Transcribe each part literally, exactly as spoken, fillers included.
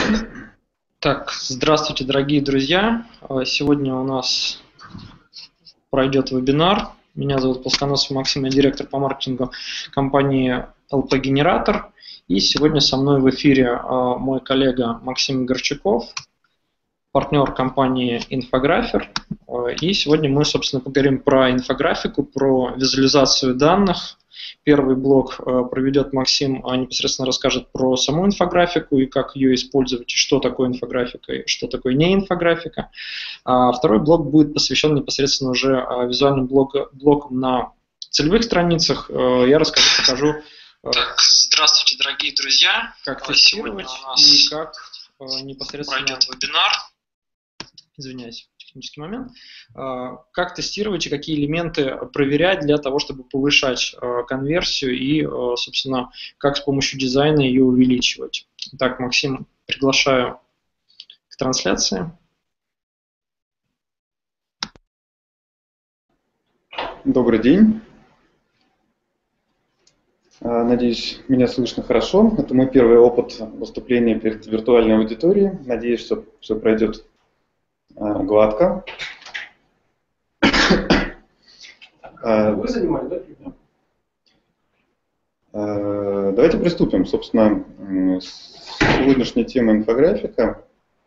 Так, здравствуйте, дорогие друзья. Сегодня у нас пройдет вебинар. Меня зовут Плосконосов Максим, я директор по маркетингу компании эл пи Генератор. И сегодня со мной в эфире мой коллега Максим Горчаков, партнер компании Infographer. И сегодня мы, собственно, поговорим про инфографику, про визуализацию данных. Первый блок проведет Максим, непосредственно расскажет про саму инфографику и как ее использовать, и что такое инфографика, и что такое не инфографика. А второй блок будет посвящен непосредственно уже визуальным блокам на целевых страницах. Я расскажу, покажу, так, здравствуйте, дорогие друзья. Как тестировать и как непосредственно пройдет вебинар. Извиняюсь, технический момент. Как тестировать и какие элементы проверять для того, чтобы повышать конверсию и, собственно, как с помощью дизайна ее увеличивать. Так, Максим, приглашаю к трансляции. Добрый день. Надеюсь, меня слышно хорошо. Это мой первый опыт выступления перед виртуальной аудиторией. Надеюсь, что все пройдет гладко. Вы занимали, да? Давайте приступим. Собственно, сегодняшняя тема инфографика.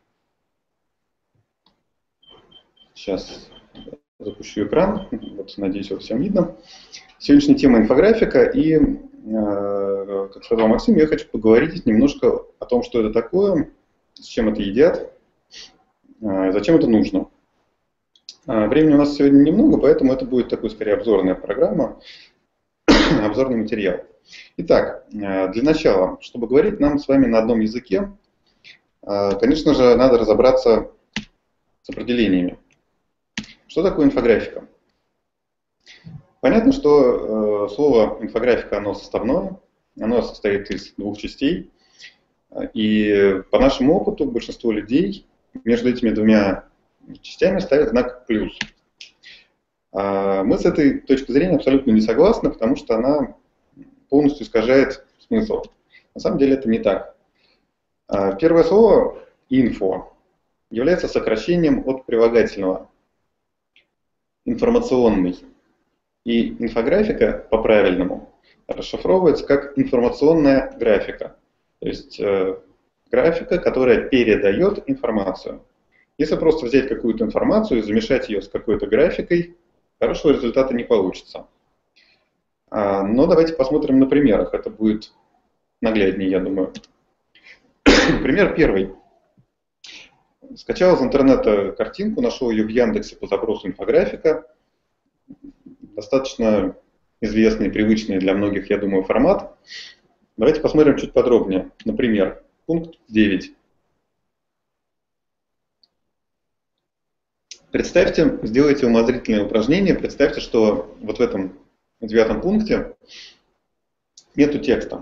Сейчас запущу экран. Вот, надеюсь, его всем видно. Сегодняшняя тема инфографика. И, как сказал Максим, я хочу поговорить немножко о том, что это такое, с чем это едят. Зачем это нужно? Времени у нас сегодня немного, поэтому это будет такой, скорее, обзорная программа, обзорный материал. Итак, для начала, чтобы говорить нам с вами на одном языке, конечно же, надо разобраться с определениями. Что такое инфографика? Понятно, что слово инфографика, оно составное, оно состоит из двух частей. И по нашему опыту большинство людей между этими двумя частями ставят знак плюс. Мы с этой точки зрения абсолютно не согласны, потому что она полностью искажает смысл. На самом деле это не так. Первое слово «инфо» является сокращением от прилагательного «информационный». И инфографика по-правильному расшифровывается как информационная графика. То есть графика, которая передает информацию. Если просто взять какую-то информацию и замешать ее с какой-то графикой, хорошего результата не получится. Но давайте посмотрим на примерах. Это будет нагляднее, я думаю. Пример первый. Скачал из интернета картинку, нашел ее в Яндексе по запросу инфографика. Достаточно известный, привычный для многих, я думаю, формат. Давайте посмотрим чуть подробнее. Например, пункт девять. Представьте, сделайте умозрительное упражнение, представьте, что вот в этом девятом пункте нету текста.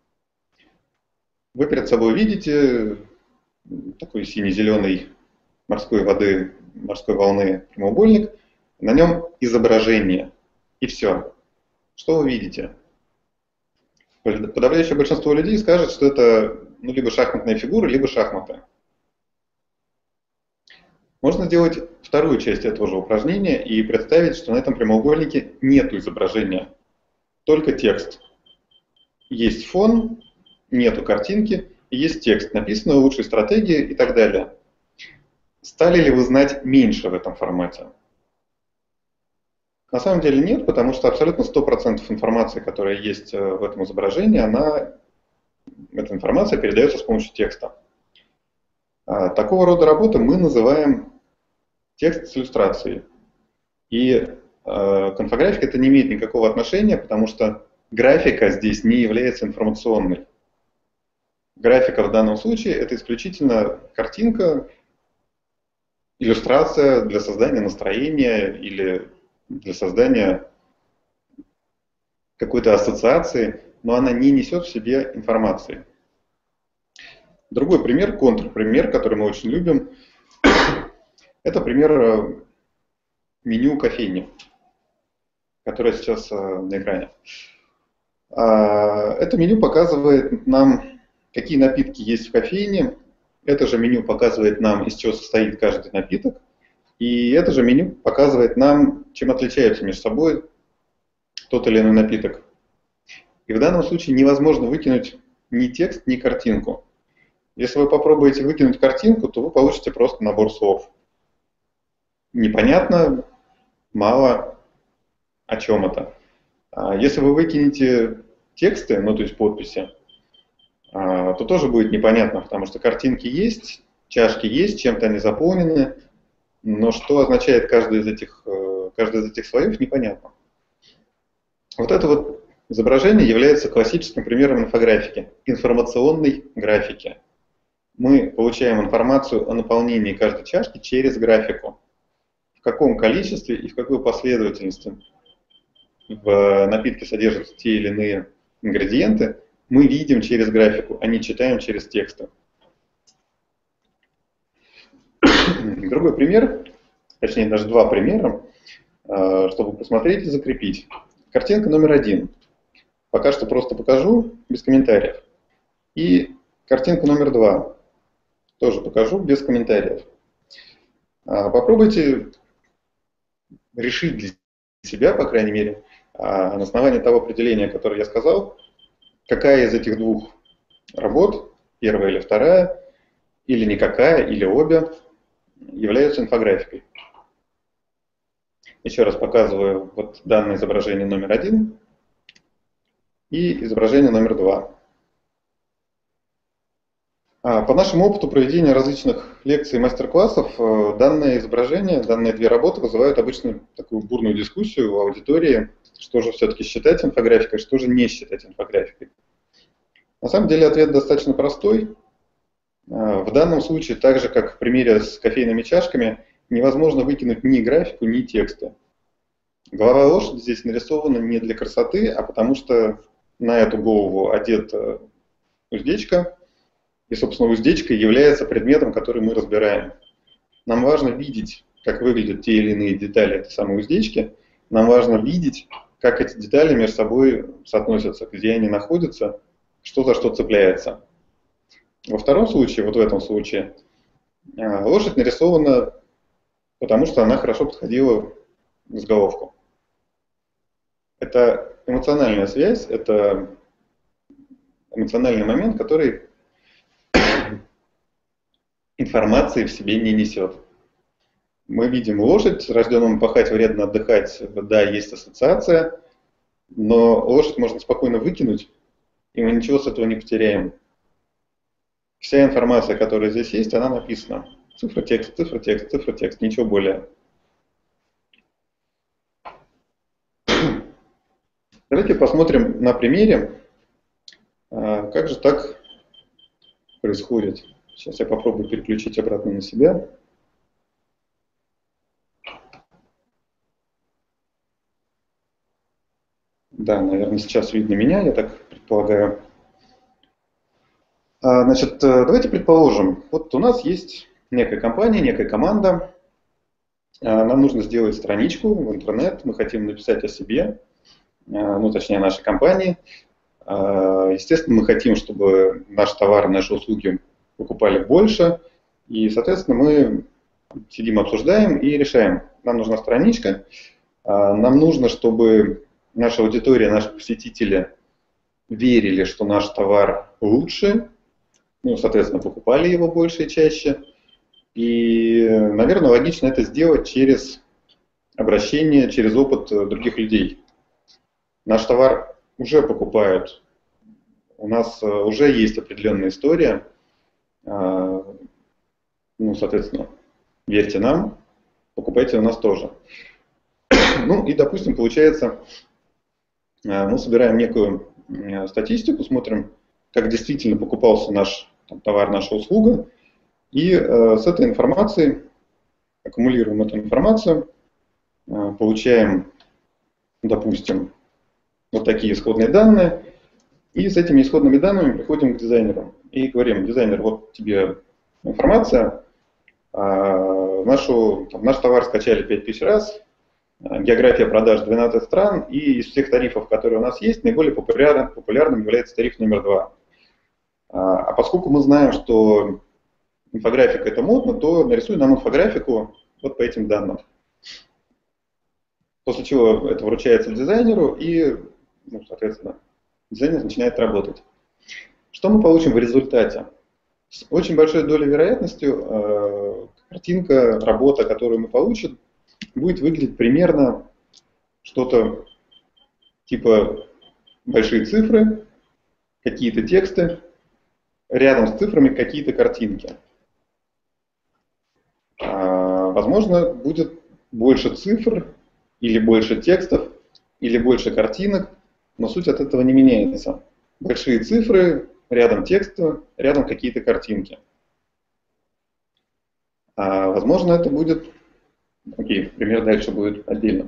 Вы перед собой видите такой сине-зеленый морской воды, морской волны прямоугольник, на нем изображение, и все. Что вы видите? Подавляющее большинство людей скажет, что это ну, либо шахматная фигура, либо шахматы. Можно сделать вторую часть этого же упражнения и представить, что на этом прямоугольнике нет изображения, только текст. Есть фон, нету картинки, и есть текст, написано лучшей стратегии и так далее. Стали ли вы знать меньше в этом формате? На самом деле нет, потому что абсолютно сто процентов информации, которая есть в этом изображении, она, эта информация передается с помощью текста. Такого рода работы мы называем текст с иллюстрацией. И э, к инфографике это не имеет никакого отношения, потому что графика здесь не является информационной. Графика в данном случае это исключительно картинка, иллюстрация для создания настроения или для создания какой-то ассоциации, но она не несет в себе информации. Другой пример, контрпример, который мы очень любим, это пример меню кофейни, которое сейчас на экране. Это меню показывает нам, какие напитки есть в кофейне, Это же меню показывает нам, из чего состоит каждый напиток. И это же меню показывает нам, чем отличаются между собой тот или иной напиток. И в данном случае невозможно выкинуть ни текст, ни картинку. Если вы попробуете выкинуть картинку, то вы получите просто набор слов. Непонятно, мало, о чем это. Если вы выкинете тексты, ну то есть подписи, то тоже будет непонятно, потому что картинки есть, чашки есть, чем-то они заполнены, но что означает каждый из этих, каждый из этих слоев, непонятно. Вот это вот изображение является классическим примером инфографики, информационной графики. Мы получаем информацию о наполнении каждой чашки через графику. В каком количестве и в какой последовательности в напитке содержатся те или иные ингредиенты, мы видим через графику, а не читаем через тексты. Другой пример, точнее даже два примера, чтобы посмотреть и закрепить. Картинка номер один. Пока что просто покажу, без комментариев. И картинка номер два. Тоже покажу, без комментариев. Попробуйте решить для себя, по крайней мере, на основании того определения, которое я сказал, какая из этих двух работ, первая или вторая, или никакая, или обе, являются инфографикой. Еще раз показываю вот данное изображение номер один и изображение номер два. По нашему опыту проведения различных лекций и мастер-классов, данное изображение, данные две работы вызывают обычно такую бурную дискуссию в аудитории, что же все-таки считать инфографикой, что же не считать инфографикой. На самом деле ответ достаточно простой. В данном случае, так же как в примере с кофейными чашками, невозможно выкинуть ни графику, ни тексты. Голова лошади здесь нарисована не для красоты, а потому что на эту голову одета уздечка, и, собственно, уздечка является предметом, который мы разбираем. Нам важно видеть, как выглядят те или иные детали этой самой уздечки. Нам важно видеть, как эти детали между собой соотносятся, где они находятся, что за что цепляется. Во втором случае, вот в этом случае, лошадь нарисована, потому что она хорошо подходила к заголовку. Это эмоциональная связь, это эмоциональный момент, который информации в себе не несет. Мы видим лошадь, рожденному пахать, вредно отдыхать, да, есть ассоциация, но лошадь можно спокойно выкинуть, и мы ничего с этого не потеряем. Вся информация, которая здесь есть, она написана. Цифра, текст, цифра, текст, цифра, текст, ничего более. Давайте посмотрим на примере, как же так происходит. Сейчас я попробую переключить обратно на себя. Да, наверное, сейчас видно меня, я так предполагаю. Значит, давайте предположим, вот у нас есть некая компания, некая команда. Нам нужно сделать страничку в интернет, мы хотим написать о себе, ну, точнее, о нашей компании. Естественно, мы хотим, чтобы наш товар, наши услуги покупали больше, и, соответственно, мы сидим, обсуждаем и решаем. Нам нужна страничка, нам нужно, чтобы наша аудитория, наши посетители верили, что наш товар лучше, ну, соответственно, покупали его больше и чаще. И, наверное, логично это сделать через обращение, через опыт других людей. Наш товар уже покупают, у нас уже есть определенная история. Ну, соответственно, верьте нам, покупайте у нас тоже. Ну и, допустим, получается, мы собираем некую статистику, смотрим, как действительно покупался наш там, товар, наша услуга, и э, с этой информацией, аккумулируем эту информацию, э, получаем, допустим, вот такие исходные данные, и с этими исходными данными приходим к дизайнеру и говорим: дизайнер, вот тебе информация, э, нашу, там, наш товар скачали пять тысяч раз, э, география продаж двенадцать стран, и из всех тарифов, которые у нас есть, наиболее популярным, популярным является тариф номер два. А поскольку мы знаем, что инфографика это модно, то нарисуй нам инфографику вот по этим данным. После чего это вручается дизайнеру, и, ну, соответственно, дизайнер начинает работать. Что мы получим в результате? С очень большой долей вероятностью э, картинка, работа, которую мы получим, будет выглядеть примерно что-то типа большие цифры, какие-то тексты, рядом с цифрами какие-то картинки. А, возможно, будет больше цифр, или больше текстов, или больше картинок, но суть от этого не меняется. Большие цифры, рядом тексты, рядом какие-то картинки. А, возможно, это будет... Окей, пример дальше будет отдельно.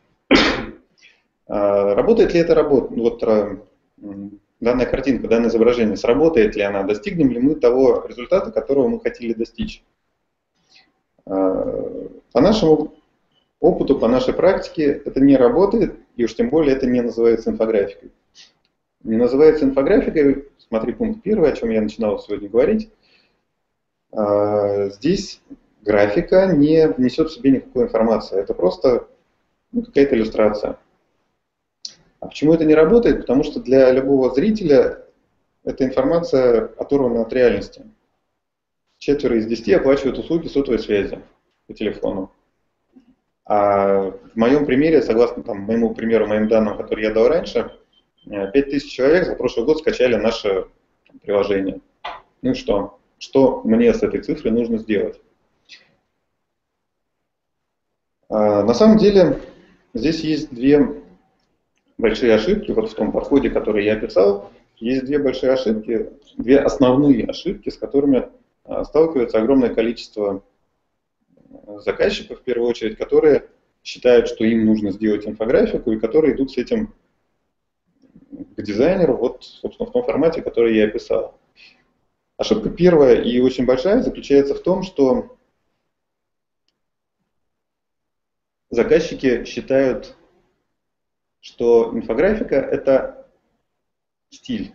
А, работает ли это работа? Вот а, данная картинка, данное изображение, сработает ли она? Достигнем ли мы того результата, которого мы хотели достичь? А, по нашему опыту, по нашей практике это не работает, и уж тем более это не называется инфографикой. Не называется инфографикой, смотри пункт первый, о чем я начинал сегодня говорить. Здесь графика не несет в себе никакой информации, это просто ну, какая-то иллюстрация. А почему это не работает? Потому что для любого зрителя эта информация оторвана от реальности. Четверо из десяти оплачивают услуги сотовой связи по телефону. А в моем примере, согласно там, моему примеру, моим данным, которые я дал раньше, пять тысяч человек за прошлый год скачали наше там, приложение. Ну и что? Что мне с этой цифрой нужно сделать? А, на самом деле, здесь есть две большие ошибки. Вот в том подходе, который я описал, есть две большие ошибки, две основные ошибки, с которыми а, сталкивается огромное количество заказчиков, в первую очередь, которые считают, что им нужно сделать инфографику, и которые идут с этим к дизайнеру, вот, собственно, в том формате, который я описал. Ошибка первая и очень большая заключается в том, что заказчики считают, что инфографика – это стиль.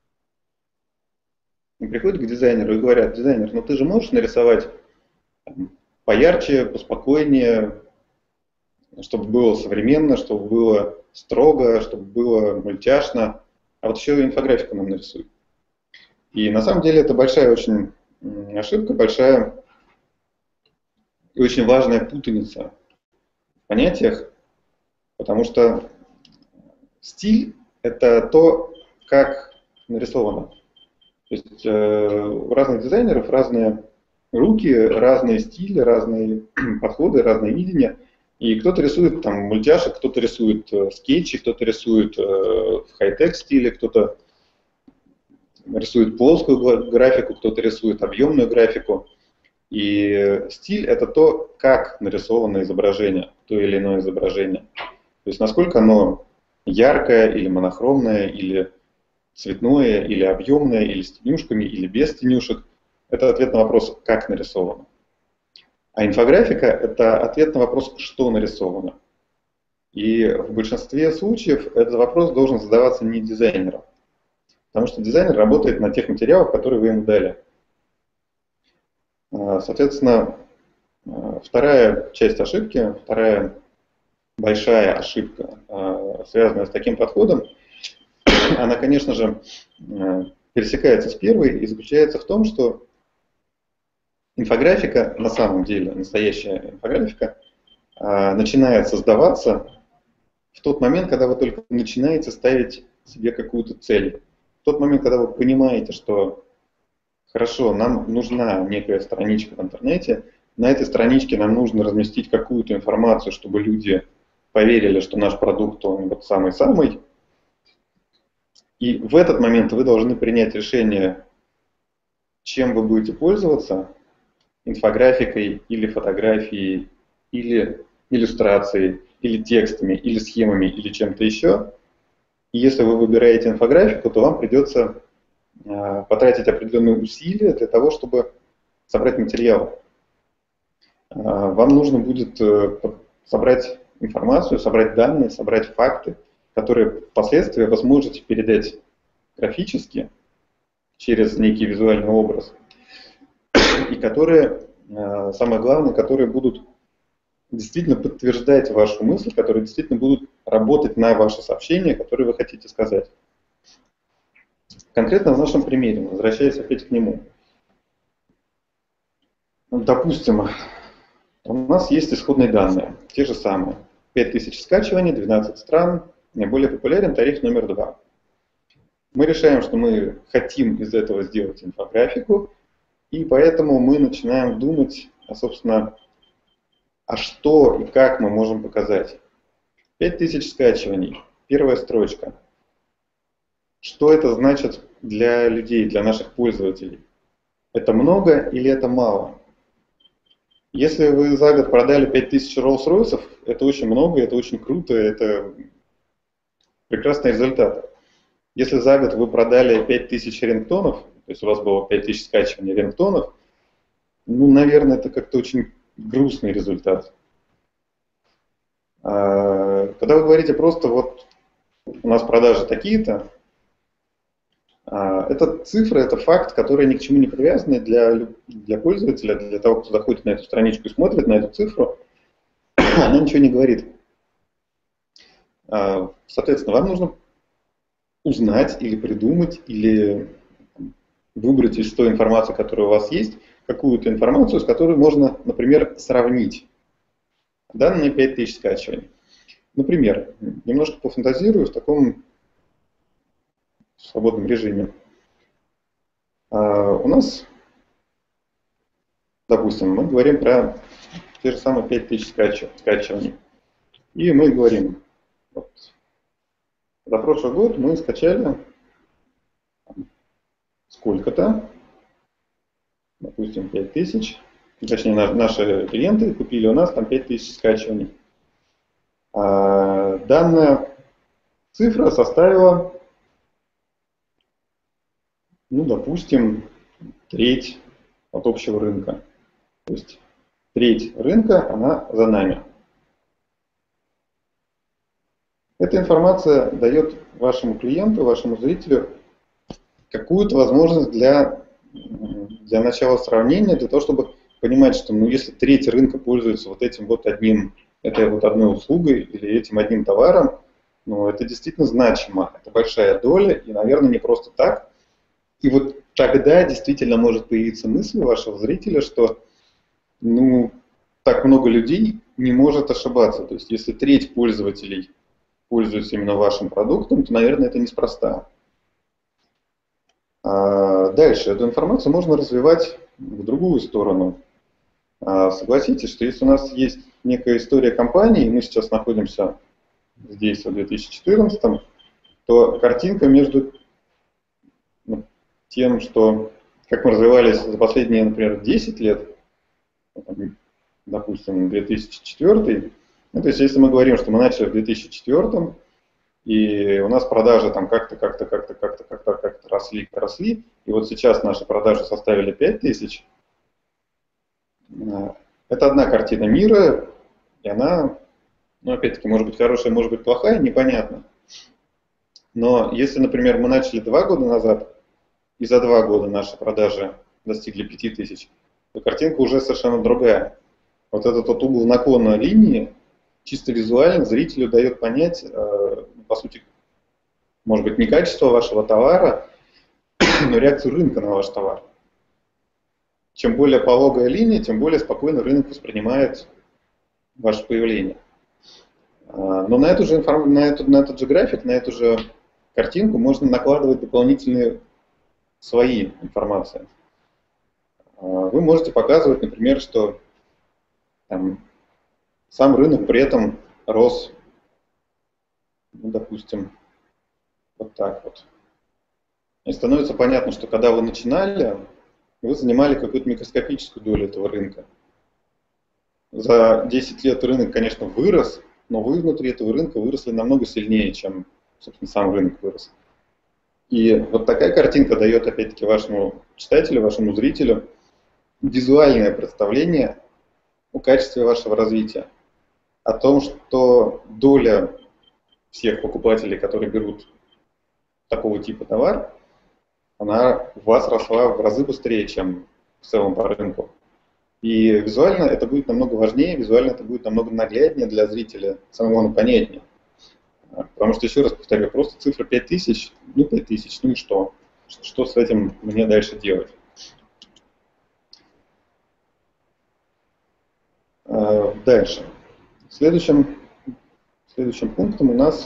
И приходят к дизайнеру и говорят: дизайнер, ну ты же можешь нарисовать поярче, поспокойнее, чтобы было современно, чтобы было строго, чтобы было мультяшно, а вот еще инфографику нам нарисуй. И на самом деле это большая очень ошибка, большая и очень важная путаница в понятиях, потому что стиль – это то, как нарисовано. То есть э, у разных дизайнеров разные руки, разные стили, разные подходы, разные видения. И кто-то рисует там мультяшек, кто-то рисует э, скетчи, кто-то рисует э, в хай-тек стиле, кто-то рисует плоскую графику, кто-то рисует объемную графику. И стиль – это то, как нарисовано изображение, то или иное изображение. То есть насколько оно яркое или монохромное, или цветное, или объемное, или с тенюшками, или без тенюшек. Это ответ на вопрос, как нарисовано. А инфографика – это ответ на вопрос, что нарисовано. И в большинстве случаев этот вопрос должен задаваться не дизайнером. Потому что дизайнер работает на тех материалах, которые вы ему дали. Соответственно, вторая часть ошибки, вторая большая ошибка, связанная с таким подходом, она, конечно же, пересекается с первой и заключается в том, что инфографика, на самом деле, настоящая инфографика, начинает создаваться в тот момент, когда вы только начинаете ставить себе какую-то цель. В тот момент, когда вы понимаете, что хорошо, нам нужна некая страничка в интернете, на этой страничке нам нужно разместить какую-то информацию, чтобы люди поверили, что наш продукт, он вот самый-самый. И в этот момент вы должны принять решение, чем вы будете пользоваться, инфографикой или фотографией, или иллюстрацией, или текстами, или схемами, или чем-то еще. И если вы выбираете инфографику, то вам придется э, потратить определенные усилия для того, чтобы собрать материал. Э, вам нужно будет э, собрать информацию, собрать данные, собрать факты, которые впоследствии вы сможете передать графически через некий визуальный образ. и которые, самое главное, которые будут действительно подтверждать вашу мысль, которые действительно будут работать на ваше сообщение, которое вы хотите сказать. Конкретно в нашем примере, возвращаясь опять к нему. Допустим, у нас есть исходные данные, те же самые. пять тысяч скачиваний, двенадцать стран, наиболее популярен тариф номер два. Мы решаем, что мы хотим из этого сделать инфографику, и поэтому мы начинаем думать, а, собственно, а что и как мы можем показать. пять тысяч скачиваний, первая строчка. Что это значит для людей, для наших пользователей? Это много или это мало? Если вы за год продали пять тысяч Rolls-Royce'ов, это очень много, это очень круто, это прекрасный результат. Если за год вы продали пять тысяч рингтонов, то есть у вас было пять тысяч скачиваний рингтонов, ну, наверное, это как-то очень грустный результат. Когда вы говорите просто вот у нас продажи такие-то, это цифры, это факт, который ни к чему не привязаны для, для пользователя, для того, кто заходит на эту страничку и смотрит на эту цифру, она ничего не говорит. Соответственно, вам нужно узнать или придумать, или выбрать из той информации, которая у вас есть, какую-то информацию, с которой можно, например, сравнить данные пять тысяч скачиваний. Например, немножко пофантазирую в таком свободном режиме. У нас, допустим, мы говорим про те же самые пять тысяч скачиваний. И мы говорим, вот, за прошлый год мы скачали сколько-то, допустим, пять тысяч, точнее, наши клиенты купили у нас там пять тысяч скачиваний. А данная цифра составила, ну, допустим, треть от общего рынка. То есть треть рынка, она за нами. Эта информация дает вашему клиенту, вашему зрителю какую-то возможность для, для начала сравнения, для того, чтобы понимать, что ну, если треть рынка пользуется вот этим вот одним, этой вот одной услугой или этим одним товаром, ну, это действительно значимо, это большая доля, и, наверное, не просто так. И вот тогда действительно может появиться мысль у вашего зрителя, что ну, так много людей не может ошибаться. То есть если треть пользователей пользуются именно вашим продуктом, то, наверное, это неспроста. А дальше эту информацию можно развивать в другую сторону. А согласитесь, что если у нас есть некая история компании, и мы сейчас находимся здесь в две тысячи четырнадцатом, то картинка между тем, что как мы развивались за последние, например, десять лет, допустим, две тысячи четвёртый, ну, то есть если мы говорим, что мы начали в две тысячи четвёртом, и у нас продажи там как-то, как-то, как-то, как-то, как-то, как-то росли, росли, и вот сейчас наши продажи составили пять тысяч, это одна картина мира, и она, ну, опять-таки, может быть хорошая, может быть плохая, непонятно. Но если, например, мы начали два года назад, и за два года наши продажи достигли пяти тысяч, то картинка уже совершенно другая. Вот этот вот угол наклона линии чисто визуально зрителю дает понять, э, по сути, может быть, не качество вашего товара, но реакцию рынка на ваш товар. Чем более пологая линия, тем более спокойно рынок воспринимает ваше появление. Но на, эту же информ... на, эту, на этот же график, на эту же картинку можно накладывать дополнительные свои информации. Вы можете показывать, например, что там, сам рынок при этом рос, ну, допустим, вот так вот. И становится понятно, что когда вы начинали, вы занимали какую-то микроскопическую долю этого рынка. За десять лет рынок, конечно, вырос, но вы внутри этого рынка выросли намного сильнее, чем, собственно, сам рынок вырос. И вот такая картинка дает, опять-таки, вашему читателю, вашему зрителю визуальное представление о качестве вашего развития. О том, что доля всех покупателей, которые берут такого типа товар, она у вас росла в разы быстрее, чем в целом по рынку. И визуально это будет намного важнее, визуально это будет намного нагляднее для зрителя, самое главное, понятнее. Потому что, еще раз повторю, просто цифра пять тысяч, ну пять тысяч, ну и что? Что с этим мне дальше делать? Дальше. Следующим, следующим пунктом у нас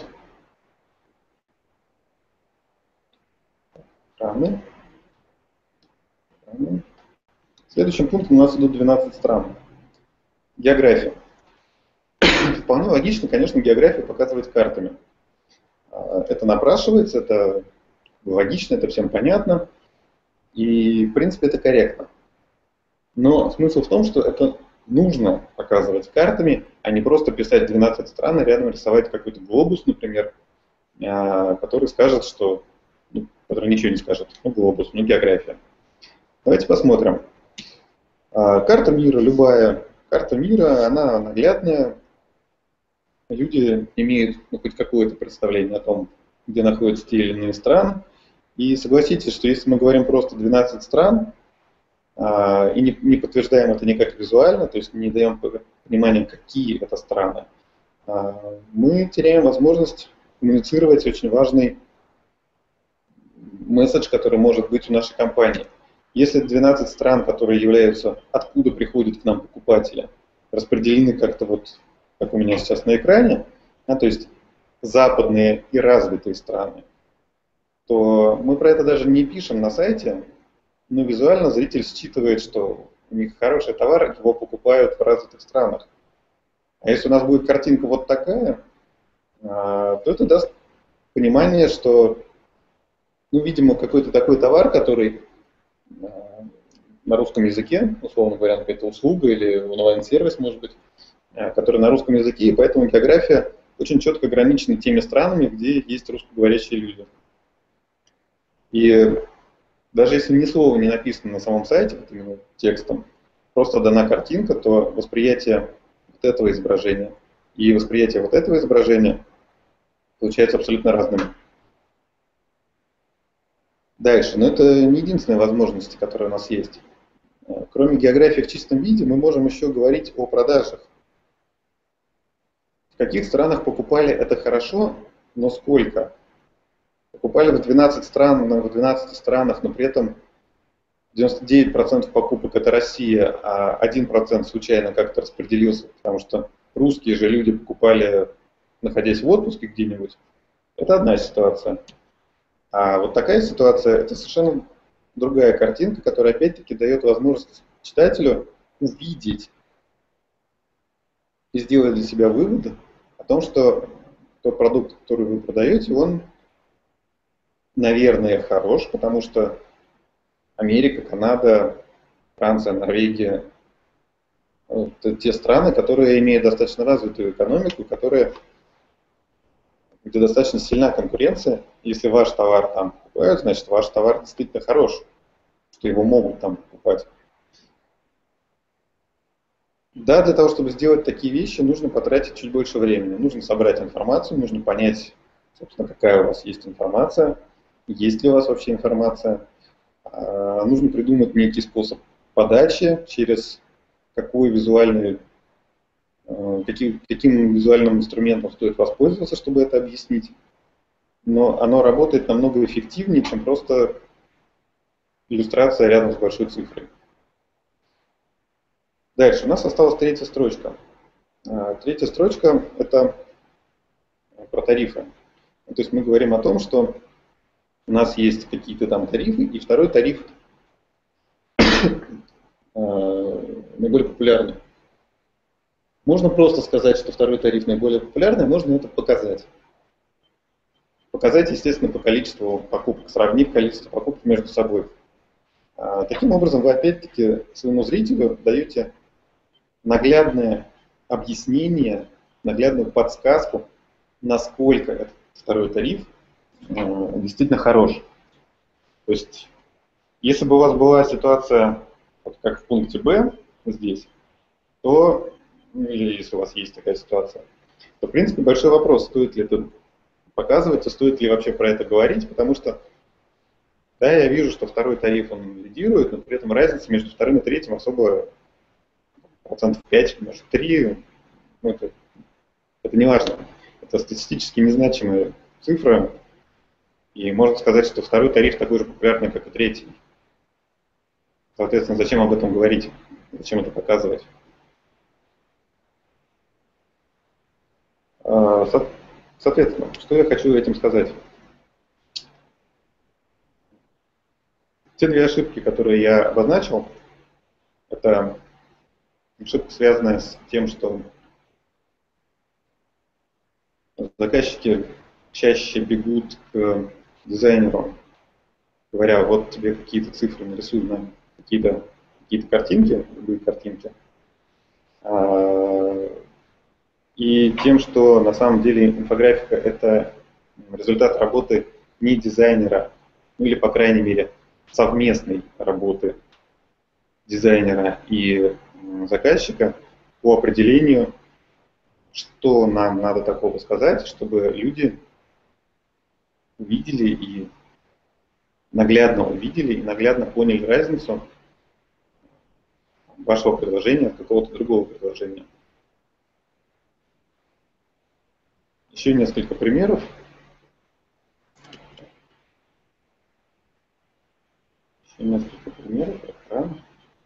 страны. страны. Следующим пунктом у нас идут двенадцать стран. География. Вполне логично, конечно, географию показывать картами. Это напрашивается, это логично, это всем понятно. И, в принципе, это корректно. Но смысл в том, что это нужно показывать картами, а не просто писать двенадцать стран и рядом рисовать какой-то глобус, например, который скажет, что... Ну, который ничего не скажет. Ну, глобус, ну, география. Давайте посмотрим. Карта мира, любая карта мира, она наглядная. Люди имеют ну, хоть какое-то представление о том, где находятся те или иные страны. И согласитесь, что если мы говорим просто двенадцать стран, а, и не, не подтверждаем это никак визуально, то есть не даем понимания, какие это страны, а, мы теряем возможность коммуницировать очень важный месседж, который может быть у нашей компании. Если двенадцать стран, которые являются, откуда приходят к нам покупатели, распределены как-то вот, как у меня сейчас на экране, а, то есть западные и развитые страны, то мы про это даже не пишем на сайте, но визуально зритель считывает, что у них хороший товар, его покупают в развитых странах. А если у нас будет картинка вот такая, то это даст понимание, что, ну, видимо, какой-то такой товар, который на русском языке, условно говоря, какая-то услуга или онлайн-сервис, может быть, который на русском языке, и поэтому география очень четко ограничена теми странами, где есть русскоговорящие люди. И даже если ни слова не написано на самом сайте, вот именно текстом, просто дана картинка, то восприятие вот этого изображения и восприятие вот этого изображения получается абсолютно разным. Дальше, но это не единственные возможности, которые у нас есть. Кроме географии в чистом виде, мы можем еще говорить о продажах. В каких странах покупали это хорошо, но сколько? Покупали в двенадцать стран, в двенадцати странах, но при этом девяносто девять процентов покупок это Россия, а один процент случайно как-то распределился, потому что русские же люди покупали, находясь в отпуске где-нибудь. Это одна ситуация. А вот такая ситуация, это совершенно другая картинка, которая опять-таки дает возможность читателю увидеть и сделать для себя выводы о том, что тот продукт, который вы продаете, он, наверное, хорош, потому что Америка, Канада, Франция, Норвегия – это те страны, которые имеют достаточно развитую экономику, которые, где достаточно сильна конкуренция. Если ваш товар там покупают, значит, ваш товар действительно хорош, что его могут там покупать. Да, для того, чтобы сделать такие вещи, нужно потратить чуть больше времени. Нужно собрать информацию, нужно понять, собственно, какая у вас есть информация, есть ли у вас вообще информация. Нужно придумать некий способ подачи, через какой визуальный, каким, каким визуальным инструментом стоит воспользоваться, чтобы это объяснить. Но оно работает намного эффективнее, чем просто иллюстрация рядом с большой цифрой. Дальше у нас осталась третья строчка. Третья строчка – это про тарифы. То есть мы говорим о том, что у нас есть какие-то там тарифы, и второй тариф наиболее популярный. Можно просто сказать, что второй тариф наиболее популярный, можно это показать. Показать, естественно, по количеству покупок, сравнив количество покупок между собой. Таким образом, вы опять-таки своему зрителю даете наглядное объяснение, наглядную подсказку, насколько этот второй тариф действительно хорош. То есть, если бы у вас была ситуация, вот как в пункте Б здесь, то, или если у вас есть такая ситуация, то, в принципе, большой вопрос, стоит ли это показывать, и стоит ли вообще про это говорить, потому что Да, я вижу, что второй тариф он лидирует, но при этом разница между вторым и третьим особо процентов пять, может три, ну, это, это не важно. Это статистически незначимая цифра, и можно сказать, что второй тариф такой же популярный, как и третий. Соответственно, зачем об этом говорить? Зачем это показывать? Соответственно, что я хочу этим сказать? Те две ошибки, которые я обозначил, это ошибка, связанная с тем, что заказчики чаще бегут к дизайнеру, говоря, вот тебе какие-то цифры нарисуй нам, какие-то какие-то картинки, любые картинки. И тем, что на самом деле инфографика – это результат работы не дизайнера, ну или, по крайней мере, совместной работы дизайнера и заказчика по определению, что нам надо такого сказать, чтобы люди увидели и наглядно увидели и наглядно поняли разницу вашего предложения от какого-то другого предложения. Еще несколько примеров. Еще несколько примеров. Экран.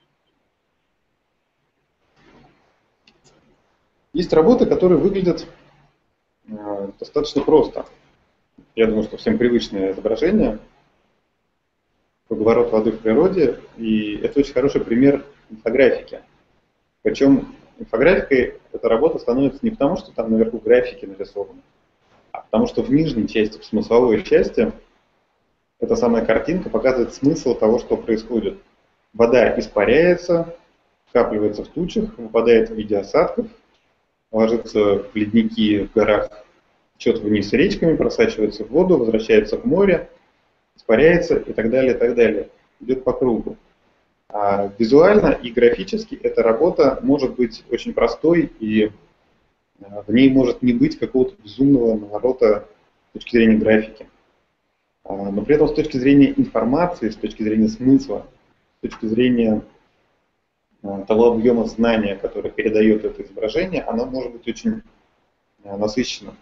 Есть работы, которые выглядят э, достаточно просто. Я думаю, что всем привычное изображение, круговорот воды в природе, и это очень хороший пример инфографики. Причем инфографикой эта работа становится не потому, что там наверху графики нарисованы, а потому что в нижней части, в смысловой части, эта самая картинка показывает смысл того, что происходит. Вода испаряется, скапливается в тучах, выпадает в виде осадков, ложится в ледники в горах, течет вниз речками, просачивается в воду, возвращается в море, испаряется и так далее, и так далее. Идет по кругу. А визуально и графически эта работа может быть очень простой, и в ней может не быть какого-то безумного наворота с точки зрения графики. Но при этом с точки зрения информации, с точки зрения смысла, с точки зрения того объема знания, который передает это изображение, оно может быть очень насыщенным.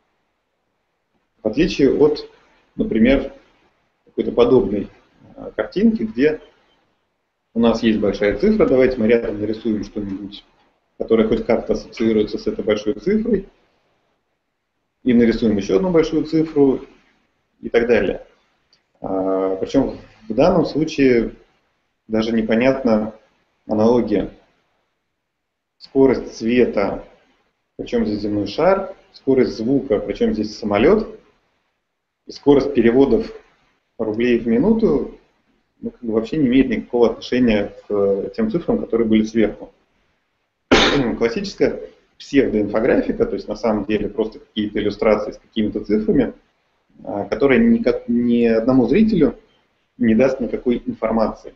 В отличие от, например, какой-то подобной картинки, где у нас есть большая цифра, давайте мы рядом нарисуем что-нибудь, которое хоть как-то ассоциируется с этой большой цифрой, и нарисуем еще одну большую цифру и так далее. Причем в данном случае даже непонятна аналогия. Скорость света, причем здесь земной шар, скорость звука, причем здесь самолет, и скорость переводов рублей в минуту ну, как бы вообще не имеет никакого отношения к тем цифрам, которые были сверху. Классическая псевдоинфографика, то есть на самом деле просто какие-то иллюстрации с какими-то цифрами, которые никак, ни одному зрителю не даст никакой информации.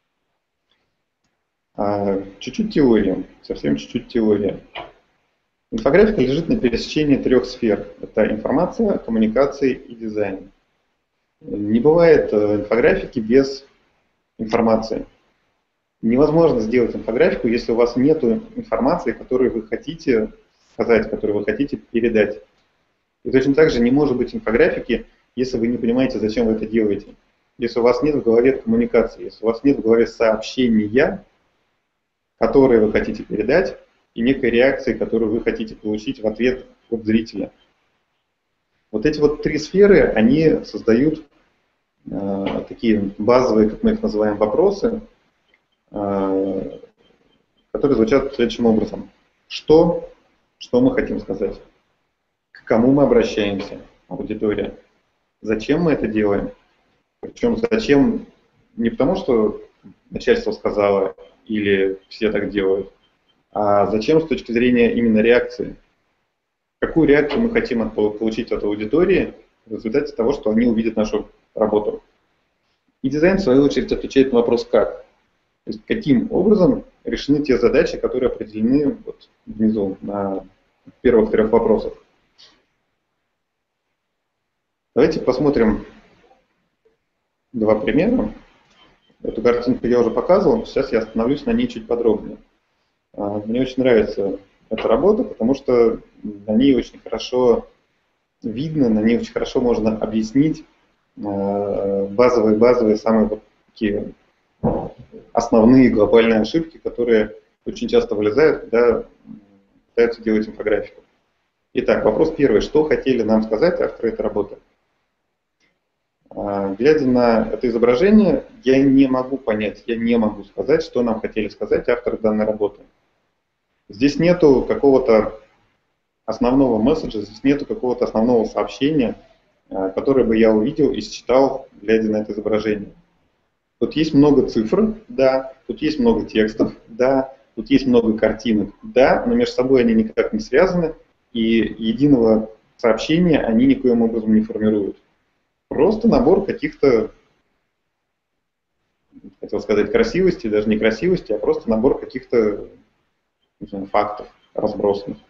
Чуть-чуть теории, совсем чуть-чуть теории. Инфографика лежит на пересечении трех сфер. Это информация, коммуникации и дизайн. Не бывает инфографики без информации. Невозможно сделать инфографику, если у вас нет информации, которую вы хотите сказать, которую вы хотите передать. И точно так же не может быть инфографики, если вы не понимаете, зачем вы это делаете. Если у вас нет в голове коммуникации, если у вас нет в голове сообщения, которые вы хотите передать, и некой реакции, которую вы хотите получить в ответ от зрителя. Вот эти вот три сферы, они создают э, такие базовые, как мы их называем, вопросы, э, которые звучат следующим образом. Что, что мы хотим сказать? К кому мы обращаемся? Аудитория. Зачем мы это делаем? Причем зачем не потому, что начальство сказало или все так делают, а зачем с точки зрения именно реакции? Какую реакцию мы хотим от, получить от аудитории в результате того, что они увидят нашу работу? И дизайн, в свою очередь, отвечает на вопрос «как?». То есть каким образом решены те задачи, которые определены вот внизу на первых трех вопросах. Давайте посмотрим два примера. Эту картинку я уже показывал, сейчас я остановлюсь на ней чуть подробнее. Мне очень нравится эта работа, потому что на ней очень хорошо видно, на ней очень хорошо можно объяснить базовые-базовые, самые вот такие основные глобальные ошибки, которые очень часто вылезают, когда пытаются делать инфографику. Итак, вопрос первый. Что хотели нам сказать авторы этой работы? Глядя на это изображение, я не могу понять, я не могу сказать, что нам хотели сказать авторы данной работы. Здесь нету какого-то основного месседжа, здесь нету какого-то основного сообщения, которое бы я увидел и считал, глядя на это изображение. Тут есть много цифр, да, тут есть много текстов, да, тут есть много картинок, да, но между собой они никак не связаны, и единого сообщения они никоим образом не формируют. Просто набор каких-то, хотел сказать, красивостей, даже не красивостей, а просто набор каких-то, не знаю, фактов разбросанных.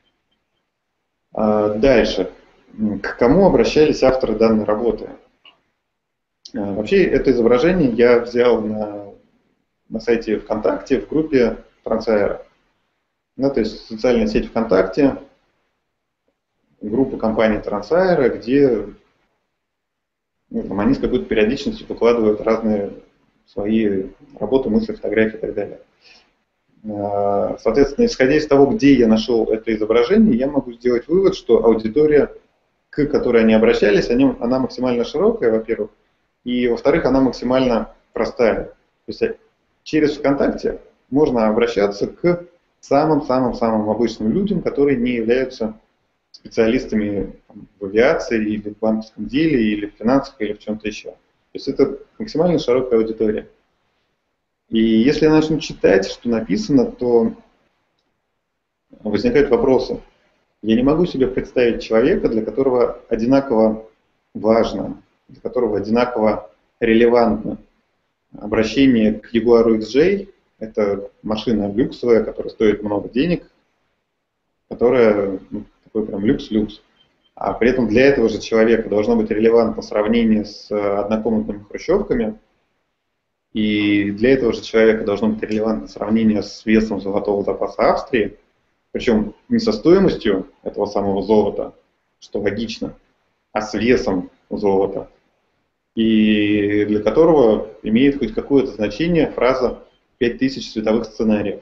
А дальше. К кому обращались авторы данной работы? А вообще, это изображение я взял на, на сайте ВКонтакте в группе Трансаэро. Ну, то есть социальная сеть ВКонтакте, группа компании Трансаэро, где ну, там, они с какой-то периодичностью выкладывают разные свои работы, мысли, фотографии и так далее. Соответственно, исходя из того, где я нашел это изображение, я могу сделать вывод, что аудитория, к которой они обращались, они, она максимально широкая, во-первых, и, во-вторых, она максимально простая. То есть через ВКонтакте можно обращаться к самым-самым-самым обычным людям, которые не являются специалистами там, в авиации, или в банковском деле, или в финансах, или в чем-то еще. То есть это максимально широкая аудитория. И если я начну читать, что написано, то возникают вопросы. Я не могу себе представить человека, для которого одинаково важно, для которого одинаково релевантно обращение к Jaguar икс джей. Это машина люксовая, которая стоит много денег, которая ну, такой прям люкс-люкс. А при этом для этого же человека должно быть релевантно сравнение с однокомнатными хрущевками. И для этого же человека должно быть релевантно сравнение с весом золотого запаса Австрии, причем не со стоимостью этого самого золота, что логично, а с весом золота, и для которого имеет хоть какое-то значение фраза пять тысяч световых сценариев.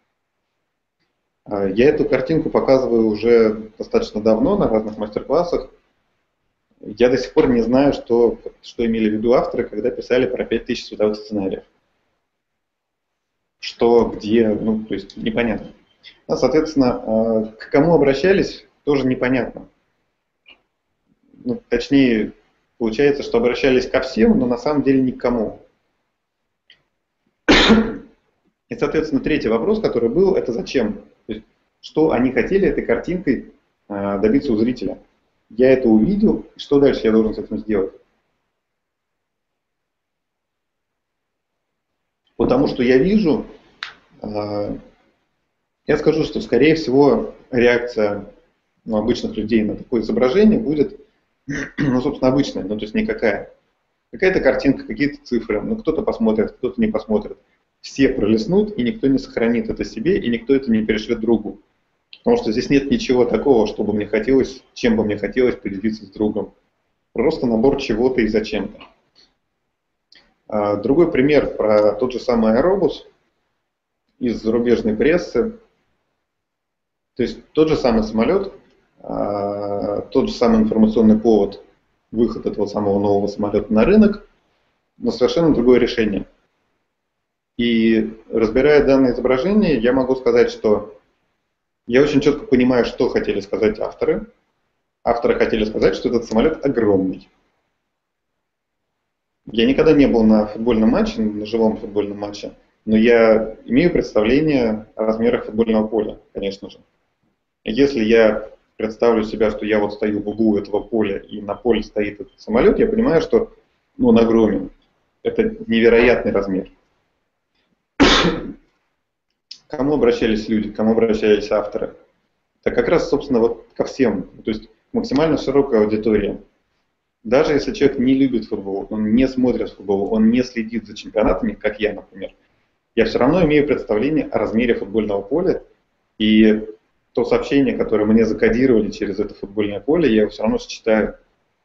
Я эту картинку показываю уже достаточно давно на разных мастер-классах. Я до сих пор не знаю, что, что имели в виду авторы, когда писали про пять тысяч световых сценариев. Что, где, ну, то есть непонятно. А, соответственно, к кому обращались, тоже непонятно. Ну, точнее, получается, что обращались ко всем, но на самом деле ни к кому. И, соответственно, третий вопрос, который был, это зачем? То есть, что они хотели этой картинкой добиться у зрителя? Я это увидел, что дальше я должен с этим сделать? Потому что я вижу, я скажу, что, скорее всего, реакция ну, обычных людей на такое изображение будет, ну, собственно, обычная, ну, то есть никакая. Какая-то картинка, какие-то цифры, ну, кто-то посмотрит, кто-то не посмотрит. Все пролистнут, и никто не сохранит это себе, и никто это не перешлет другу. Потому что здесь нет ничего такого, чтобы мне хотелось, чем бы мне хотелось поделиться с другом. Просто набор чего-то и зачем-то. Другой пример про тот же самый аэробус из зарубежной прессы. То есть тот же самый самолет, тот же самый информационный повод, выход этого самого нового самолета на рынок, но совершенно другое решение. И разбирая данное изображение, я могу сказать, что я очень четко понимаю, что хотели сказать авторы. Авторы хотели сказать, что этот самолет огромный. Я никогда не был на футбольном матче, на живом футбольном матче, но я имею представление о размерах футбольного поля, конечно же. Если я представлю себя, что я вот стою в углу этого поля, и на поле стоит этот самолет, я понимаю, что ну, он огромен. Это невероятный размер. К кому обращались люди, к кому обращались авторы? Это как раз, собственно, вот ко всем. То есть максимально широкая аудитория. Даже если человек не любит футбол, он не смотрит футбол, он не следит за чемпионатами, как я, например, я все равно имею представление о размере футбольного поля, и то сообщение, которое мне закодировали через это футбольное поле, я его все равно считаю.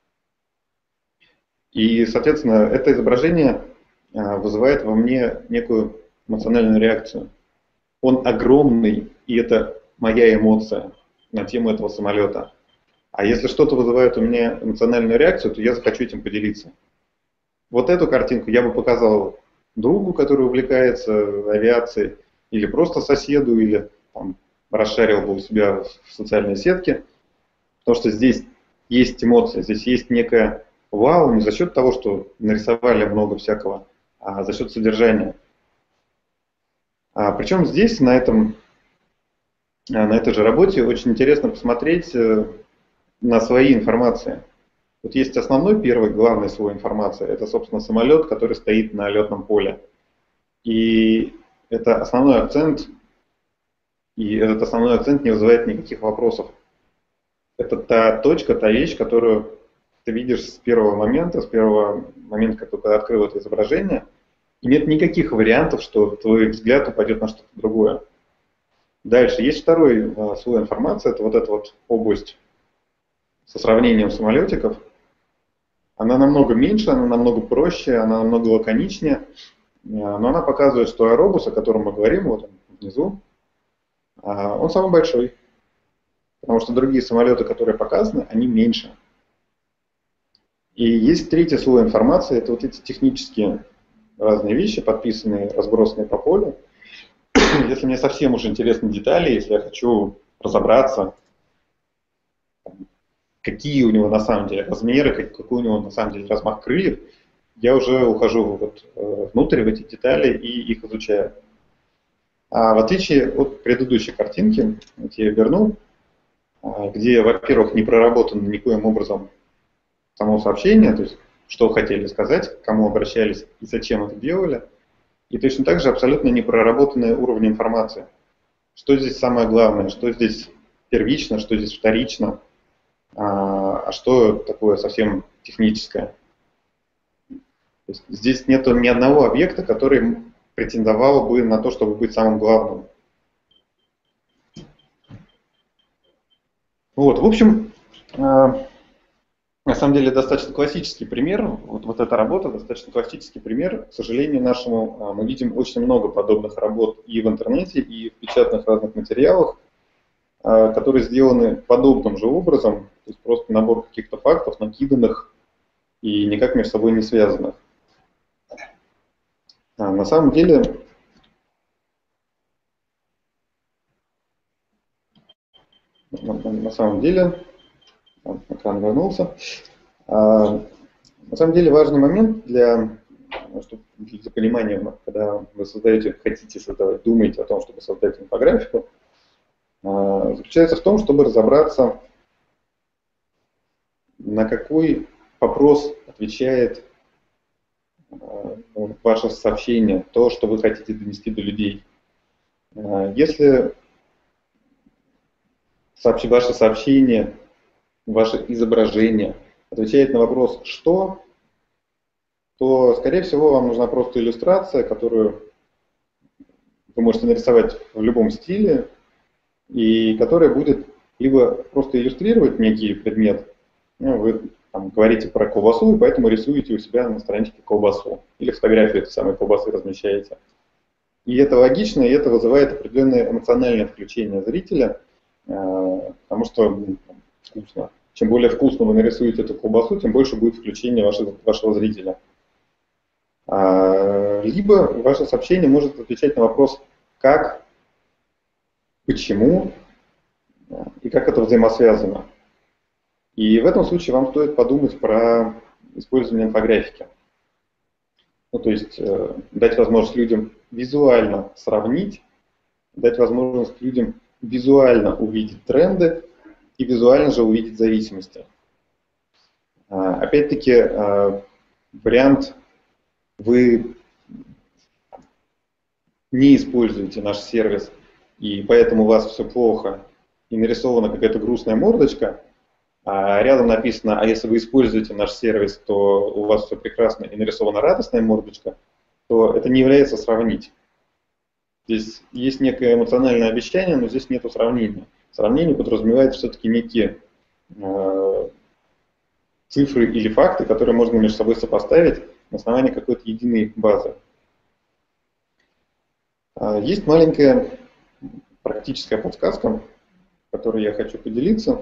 И, соответственно, это изображение вызывает во мне некую эмоциональную реакцию. Он огромный, и это моя эмоция на тему этого самолета. А если что-то вызывает у меня эмоциональную реакцию, то я захочу этим поделиться. Вот эту картинку я бы показал другу, который увлекается авиацией, или просто соседу, или там, расшарил бы у себя в социальной сетке. Потому что здесь есть эмоция, здесь есть некая вау, не за счет того, что нарисовали много всякого, а за счет содержания. А, причем здесь, на, этом, на этой же работе, очень интересно посмотреть на свои информации. Вот есть основной, первый, главный слой информации. Это, собственно, самолет, который стоит на летном поле. И это основной акцент, и этот основной акцент не вызывает никаких вопросов. Это та точка, та вещь, которую ты видишь с первого момента, с первого момента, как ты открыл это изображение, и нет никаких вариантов, что твой взгляд упадет на что-то другое. Дальше есть второй слой информации, это вот эта вот область со сравнением самолетиков. Она намного меньше, она намного проще, она намного лаконичнее, но она показывает, что аэробус, о котором мы говорим, вот он внизу, он самый большой. Потому что другие самолеты, которые показаны, они меньше. И есть третий слой информации, это вот эти технические разные вещи, подписанные, разбросанные по полю. Если мне совсем уж интересны детали, если я хочу разобраться, какие у него на самом деле размеры, какой у него на самом деле размах крыльев, я уже ухожу вот внутрь в эти детали и их изучаю. А в отличие от предыдущей картинки, вот я верну, где, во-первых, не проработано никоим образом само сообщение, то есть что хотели сказать, к кому обращались и зачем это делали, и точно так же абсолютно не проработанные уровни информации. Что здесь самое главное, что здесь первично, что здесь вторично, а что такое совсем техническое. То есть здесь нет ни одного объекта, который претендовал бы на то, чтобы быть самым главным. Вот, в общем, на самом деле достаточно классический пример, вот, вот эта работа достаточно классический пример. К сожалению нашему, мы видим очень много подобных работ и в интернете, и в печатных разных материалах, которые сделаны подобным же образом, то есть просто набор каких-то фактов, накиданных и никак между собой не связанных. А на самом деле, на, на самом деле, экран вернулся. А, на самом деле важный момент для, чтобы, для понимания, когда вы создаете, хотите создавать, думаете о том, чтобы создать инфографику, а, заключается в том, чтобы разобраться, на какой вопрос отвечает а, ваше сообщение, то, что вы хотите донести до людей. А, если сообщ... ваше сообщение, ваше изображение отвечает на вопрос «что?», то, скорее всего, вам нужна просто иллюстрация, которую вы можете нарисовать в любом стиле, и которая будет либо просто иллюстрировать некий предмет, ну, вы там, говорите про колбасу, и поэтому рисуете у себя на страничке колбасу, или фотографию этой самой колбасы размещаете. И это логично, и это вызывает определенное эмоциональное включение зрителя, потому что вкусно. Чем более вкусно вы нарисуете эту колбасу, тем больше будет включение вашего, вашего зрителя. А, либо ваше сообщение может отвечать на вопрос «как?», «почему?» и «как это взаимосвязано?». И в этом случае вам стоит подумать про использование инфографики. Ну, то есть э, дать возможность людям визуально сравнить, дать возможность людям визуально увидеть тренды, и визуально же увидеть зависимости. Опять-таки, вариант вы не используете наш сервис, и поэтому у вас все плохо, и нарисована какая-то грустная мордочка, а рядом написано, а если вы используете наш сервис, то у вас все прекрасно и нарисована радостная мордочка, то это не является сравнить. Здесь есть некое эмоциональное обещание, но здесь нет сравнения. Сравнение подразумевает все-таки некие э, цифры или факты, которые можно между собой сопоставить на основании какой-то единой базы. Э, есть маленькая практическая подсказка, которой я хочу поделиться,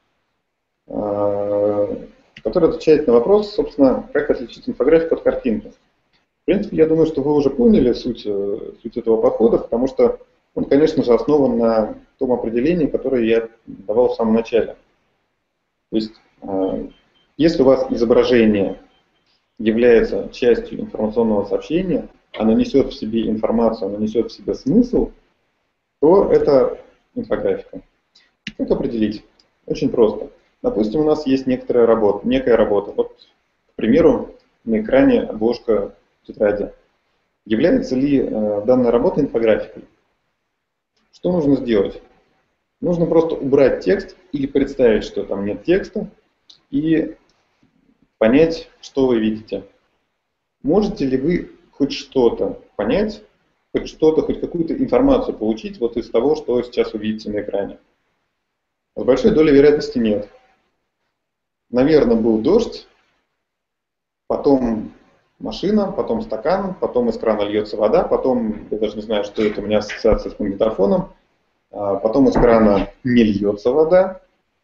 э, которая отвечает на вопрос, собственно, как отличить инфографику от картинки. В принципе, я думаю, что вы уже поняли суть, суть этого подхода, потому что он, конечно же, основан на том определении, которое я давал в самом начале. То есть, если у вас изображение является частью информационного сообщения, оно несет в себе информацию, оно несет в себе смысл, то это инфографика. Как определить? Очень просто. Допустим, у нас есть некоторая работа, некая работа. Вот, к примеру, на экране обложка тетради. Является ли э, данная работа инфографикой? Что нужно сделать? Нужно просто убрать текст или представить, что там нет текста, и понять, что вы видите. Можете ли вы хоть что-то понять, хоть что-то, хоть какую-то информацию получить вот из того, что сейчас вы видите на экране? С большой долей вероятности нет. Наверное, был дождь, потом машина, потом стакан, потом из крана льется вода, потом, я даже не знаю, что это, у меня ассоциация с магнитофоном, потом из крана не льется вода,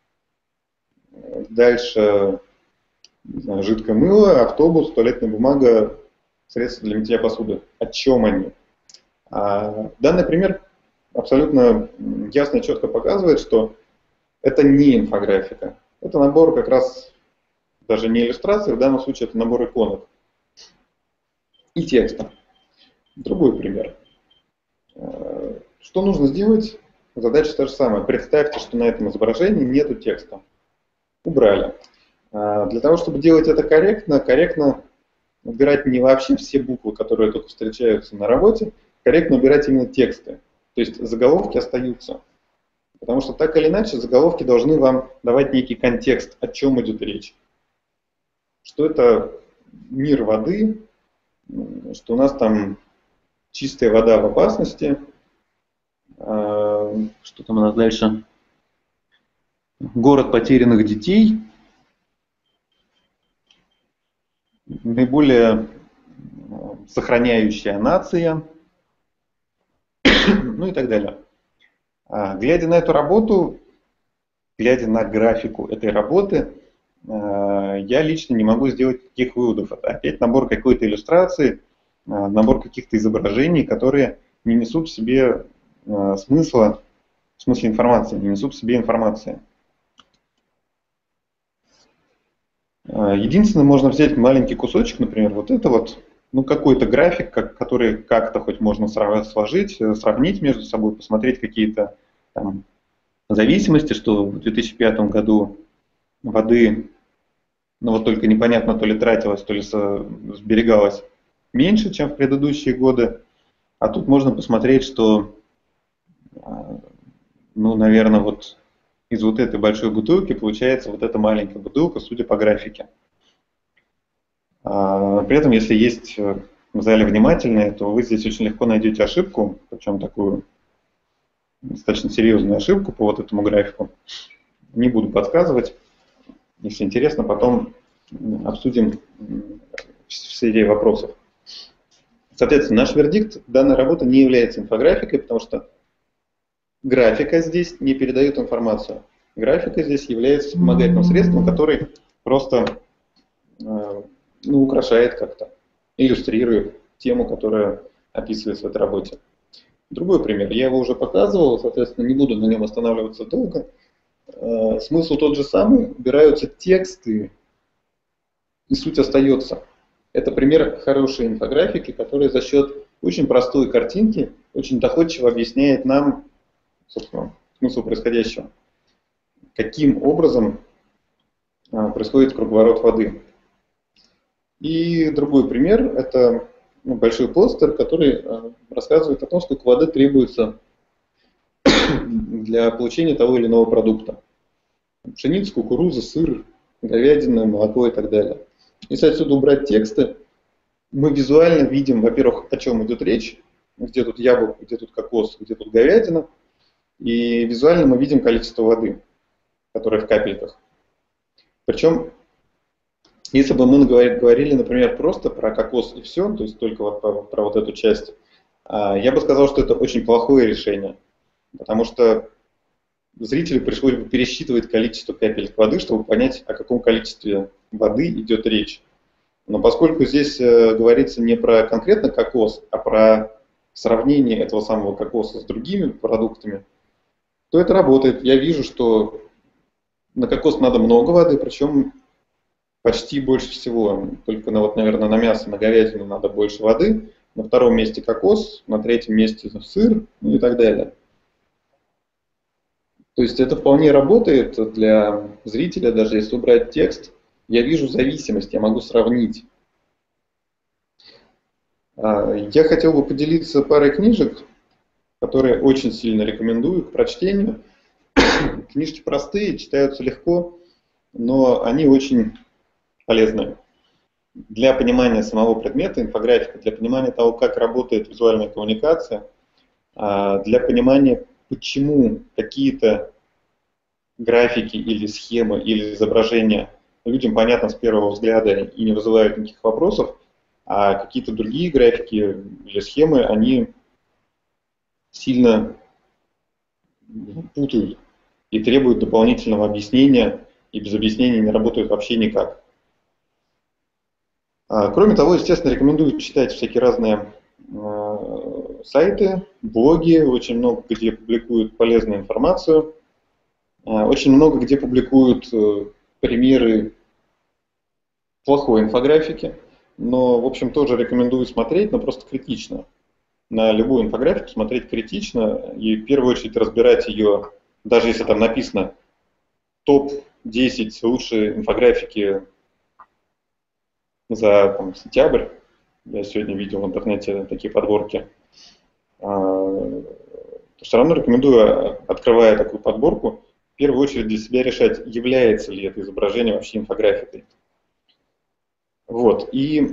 дальше, не знаю, жидкое мыло, автобус, туалетная бумага, средства для мытья посуды. О чем они? Данный пример абсолютно ясно и четко показывает, что это не инфографика. Это набор как раз, даже не иллюстрации, в данном случае это набор иконок и текста. Другой пример. Что нужно сделать? Задача та же самая. Представьте, что на этом изображении нету текста. Убрали. Для того, чтобы делать это корректно, корректно убирать не вообще все буквы, которые только встречаются на работе, корректно убирать именно тексты. То есть заголовки остаются. Потому что так или иначе заголовки должны вам давать некий контекст, о чем идет речь. Что это мир воды, что у нас там чистая вода в опасности. Что там у нас дальше? Город потерянных детей. Наиболее сохраняющая нация. Ну и так далее. Глядя на эту работу, глядя на графику этой работы, я лично не могу сделать таких выводов. Это опять набор какой-то иллюстрации, набор каких-то изображений, которые не несут в себе смысла, в смысле информации, не несут в себе информации. Единственное, можно взять маленький кусочек, например, вот это вот, ну какой-то график, который как-то хоть можно сложить, сравнить между собой, посмотреть какие-то там зависимости, что в две тысячи пятом году воды, ну вот только непонятно, то ли тратилось, то ли сберегалось меньше, чем в предыдущие годы. А тут можно посмотреть, что, ну, наверное, вот из вот этой большой бутылки получается вот эта маленькая бутылка, судя по графике. При этом, если есть в зале внимательные, то вы здесь очень легко найдете ошибку, причем такую достаточно серьезную ошибку по вот этому графику. Не буду подсказывать. Если интересно, потом обсудим в серии вопросов. Соответственно, наш вердикт: данная работа не является инфографикой, потому что графика здесь не передает информацию. Графика здесь является вспомогательным средством, который просто э, ну, украшает как-то, иллюстрирует тему, которая описывается в этой работе. Другой пример. Я его уже показывал, соответственно, не буду на нем останавливаться долго. Э, смысл тот же самый. Убираются тексты, и суть остается. Это пример хорошей инфографики, которая за счет очень простой картинки очень доходчиво объясняет нам, собственно, смысл происходящего. Каким образом а, происходит круговорот воды. И другой пример – это ну, большой постер, который а, рассказывает о том, сколько воды требуется для получения того или иного продукта. Пшеница, кукуруза, сыр, говядина, молоко и так далее. Если отсюда убрать тексты, мы визуально видим, во-первых, о чем идет речь, где тут яблоко, где тут кокос, где тут говядина, и визуально мы видим количество воды, которое в капельках. Причем, если бы мы говорили, например, просто про кокос и все, то есть только вот про, про вот эту часть, я бы сказал, что это очень плохое решение, потому что зрителю пришлось бы пересчитывать количество капелек воды, чтобы понять, о каком количестве воды идет речь. Но поскольку здесь э, говорится не про конкретно кокос, а про сравнение этого самого кокоса с другими продуктами, то это работает. Я вижу, что на кокос надо много воды, причем почти больше всего. Только, на, вот, наверное, на мясо, на говядину надо больше воды. На втором месте кокос, на третьем месте сыр, ну и так далее. То есть это вполне работает для зрителя, даже если убрать текст. Я вижу зависимость, я могу сравнить. Я хотел бы поделиться парой книжек, которые очень сильно рекомендую к прочтению. Книжки простые, читаются легко, но они очень полезны для понимания самого предмета, инфографика, для понимания того, как работает визуальная коммуникация, для понимания, почему какие-то графики или схемы или изображения людям понятны с первого взгляда и не вызывают никаких вопросов, а какие-то другие графики или схемы, они сильно путают и требуют дополнительного объяснения, и без объяснения не работают вообще никак. Кроме того, естественно, рекомендую читать всякие разные сайты, блоги, очень много где публикуют полезную информацию, очень много где публикуют примеры плохой инфографики, но, в общем, тоже рекомендую смотреть, но просто критично. На любую инфографику смотреть критично и в первую очередь разбирать ее, даже если там написано топ десять лучшие инфографики за там, сентябрь. Я сегодня видел в интернете такие подборки. То все равно рекомендую, открывая такую подборку, в первую очередь для себя решать, является ли это изображение вообще инфографикой. Вот. И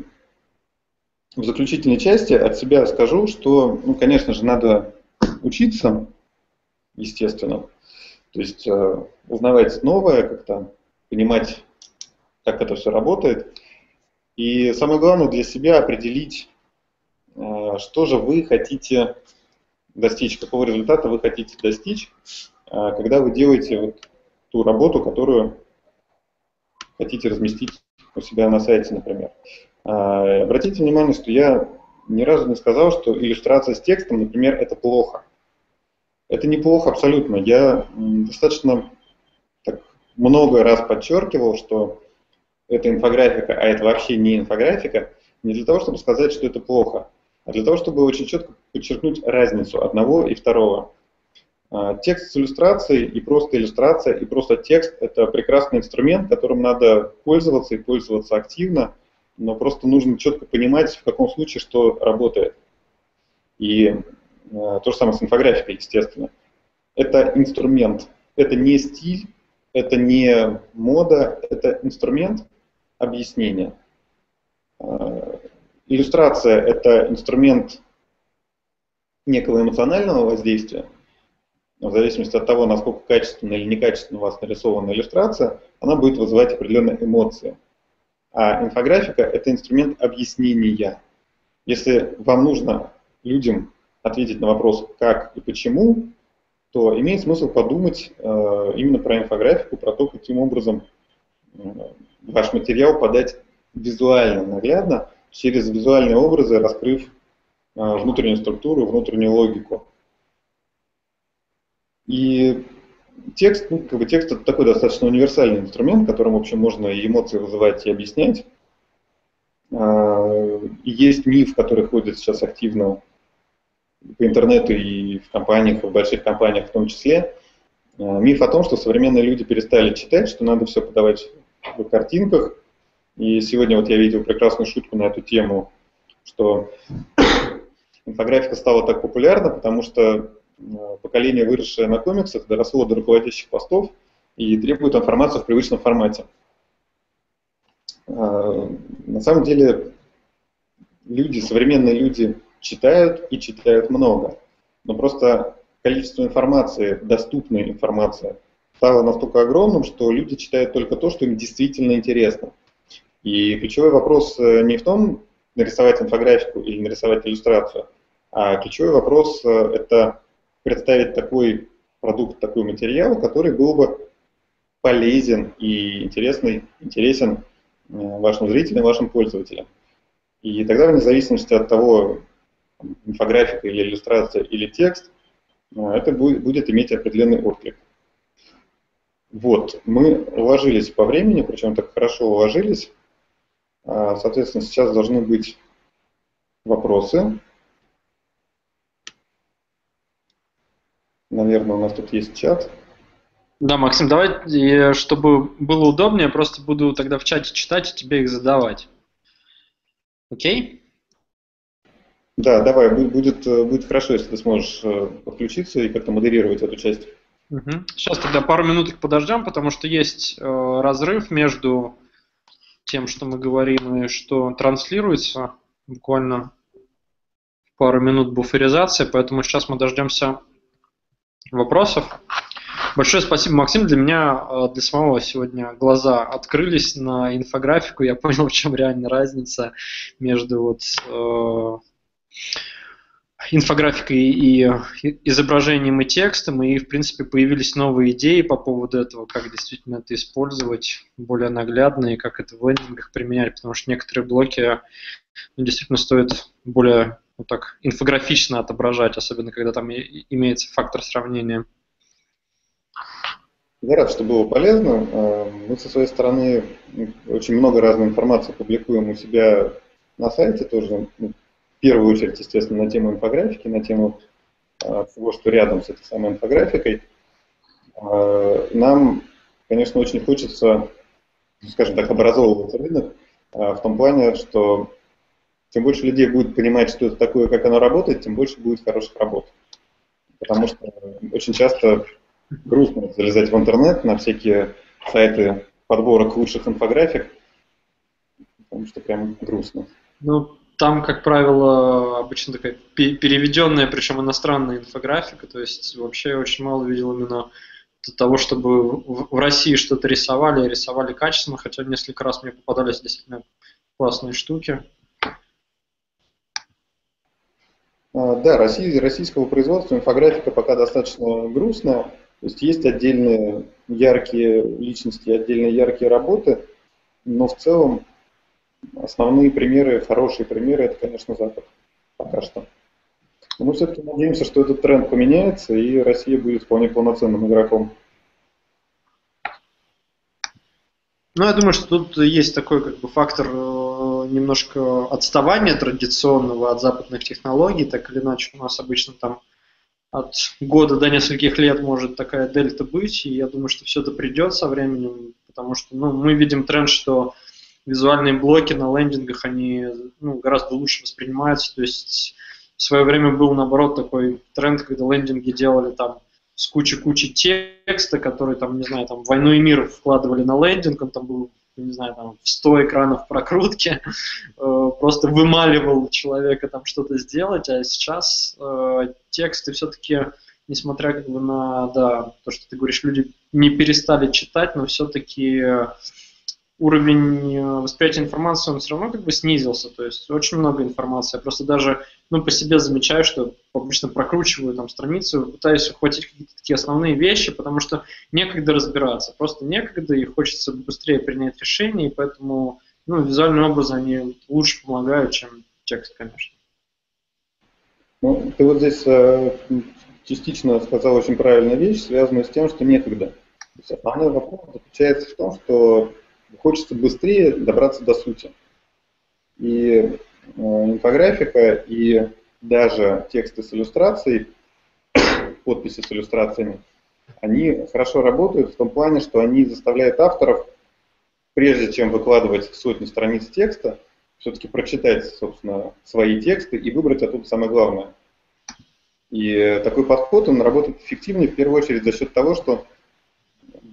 в заключительной части от себя скажу, что, ну, конечно же, надо учиться, естественно. То есть э, узнавать новое, как-то понимать, как это все работает. И самое главное для себя определить, э, что же вы хотите достичь, какого результата вы хотите достичь, э, когда вы делаете вот ту работу, которую хотите разместить у себя на сайте, например. Э, обратите внимание, что я ни разу не сказал, что иллюстрация с текстом, например, это плохо. Это неплохо абсолютно. Я достаточно так, много раз подчеркивал, что это инфографика, а это вообще не инфографика, не для того, чтобы сказать, что это плохо, а для того, чтобы очень четко подчеркнуть разницу одного и второго. Текст с иллюстрацией и просто иллюстрация, и просто текст – это прекрасный инструмент, которым надо пользоваться и пользоваться активно, но просто нужно четко понимать, в каком случае что работает. И то же самое с инфографикой, естественно. Это инструмент, это не стиль, это не мода, это инструмент объяснения. Иллюстрация – это инструмент некого эмоционального воздействия. В зависимости от того, насколько качественно или некачественно у вас нарисована иллюстрация, она будет вызывать определенные эмоции. А инфографика – это инструмент объяснения. Если вам нужно людям ответить на вопрос «как» и «почему», то имеет смысл подумать э, именно про инфографику, про то, каким образом э, ваш материал подать визуально, наглядно, через визуальные образы, раскрыв э, внутреннюю структуру, внутреннюю логику. И текст, ну, как бы текст это такой достаточно универсальный инструмент, которым, в общем, можно и эмоции вызывать, и объяснять. Э, и есть миф, который ходит сейчас активно по интернету и в компаниях, и в больших компаниях в том числе, миф о том, что современные люди перестали читать, что надо все подавать в картинках. И сегодня вот я видел прекрасную шутку на эту тему, что инфографика стала так популярна, потому что поколение, выросшее на комиксах, доросло до руководящих постов, и требуют информацию в привычном формате. На самом деле люди, современные люди читают и читают много, но просто количество информации, доступной информации, стало настолько огромным, что люди читают только то, что им действительно интересно. И ключевой вопрос не в том, нарисовать инфографику или нарисовать иллюстрацию, а ключевой вопрос – это представить такой продукт, такой материал, который был бы полезен и интересный, интересен вашим зрителям, вашим пользователям. И тогда, вне зависимости от того, инфографика или иллюстрация или текст, это будет, будет иметь определенный отклик. Вот, мы уложились по времени, причем так хорошо уложились. Соответственно, сейчас должны быть вопросы. Наверное, у нас тут есть чат. Да, Максим, давай, чтобы было удобнее, просто буду тогда в чате читать и тебе их задавать. Окей? Да, давай, будет, будет хорошо, если ты сможешь подключиться и как-то модерировать эту часть. Угу. Сейчас тогда пару минуток подождем, потому что есть э, разрыв между тем, что мы говорим и что транслируется. Буквально пару минут буферизации, поэтому сейчас мы дождемся вопросов. Большое спасибо, Максим. Для меня, для самого сегодня глаза открылись на инфографику. Я понял, в чем реально разница между вот, э, инфографикой и изображением и текстом. И, в принципе, появились новые идеи по поводу этого, как действительно это использовать более наглядно и как это в лендингах применять. Потому что некоторые блоки ну, действительно стоит более вот так, инфографично отображать, особенно когда там имеется фактор сравнения. Я рад, что было полезно. Мы со своей стороны очень много разной информации публикуем у себя на сайте тоже. В первую очередь, естественно, на тему инфографики, на тему всего, что рядом с этой самой инфографикой. Нам, конечно, очень хочется, скажем так, образовывать рынок в том плане, что чем больше людей будет понимать, что это такое, как оно работает, тем больше будет хороших работ. Потому что очень часто грустно залезать в интернет на всякие сайты подборок лучших инфографик, потому что прям грустно. Ну, там, как правило, обычно такая переведенная, причем иностранная инфографика, то есть вообще я очень мало видел именно того, чтобы в России что-то рисовали, рисовали качественно, хотя несколько раз мне попадались действительно классные штуки. Да, Россия, российского производства инфографика пока достаточно грустная. То есть есть отдельные яркие личности, отдельные яркие работы, но в целом основные примеры, хорошие примеры, это, конечно, Запад пока что. Но мы все-таки надеемся, что этот тренд поменяется, и Россия будет вполне полноценным игроком. Ну, я думаю, что тут есть такой как бы фактор немножко отставания традиционного от западных технологий, так или иначе у нас обычно там от года до нескольких лет может такая дельта быть, и я думаю, что все это придет со временем, потому что ну, мы видим тренд, что визуальные блоки на лендингах, они ну, гораздо лучше воспринимаются, то есть в свое время был, наоборот, такой тренд, когда лендинги делали там с кучей-кучей текста, который там, не знаю, там «Войну и мир» вкладывали на лендинг, он там был, не знаю, там в сто экранов прокрутки, э, просто вымаливал человека там что-то сделать, а сейчас э, тексты все-таки, несмотря как бы на, да, то, что ты говоришь, люди не перестали читать, но все-таки уровень восприятия информации, он все равно как бы снизился, то есть очень много информации. Я просто даже, ну, по себе замечаю, что обычно прокручиваю там страницу, пытаюсь ухватить какие-то такие основные вещи, потому что некогда разбираться, просто некогда, и хочется быстрее принять решение, и поэтому, ну, визуальные образы, они лучше помогают, чем текст, конечно. Ну, ты вот здесь э, частично сказал очень правильную вещь, связанную с тем, что некогда. То есть основной вопрос заключается в том, что хочется быстрее добраться до сути. И э, инфографика, и даже тексты с иллюстрацией, подписи с иллюстрациями, они хорошо работают в том плане, что они заставляют авторов, прежде чем выкладывать сотни страниц текста, все-таки прочитать, собственно, свои тексты и выбрать оттуда самое главное. И такой подход, он работает эффективнее в первую очередь за счет того, что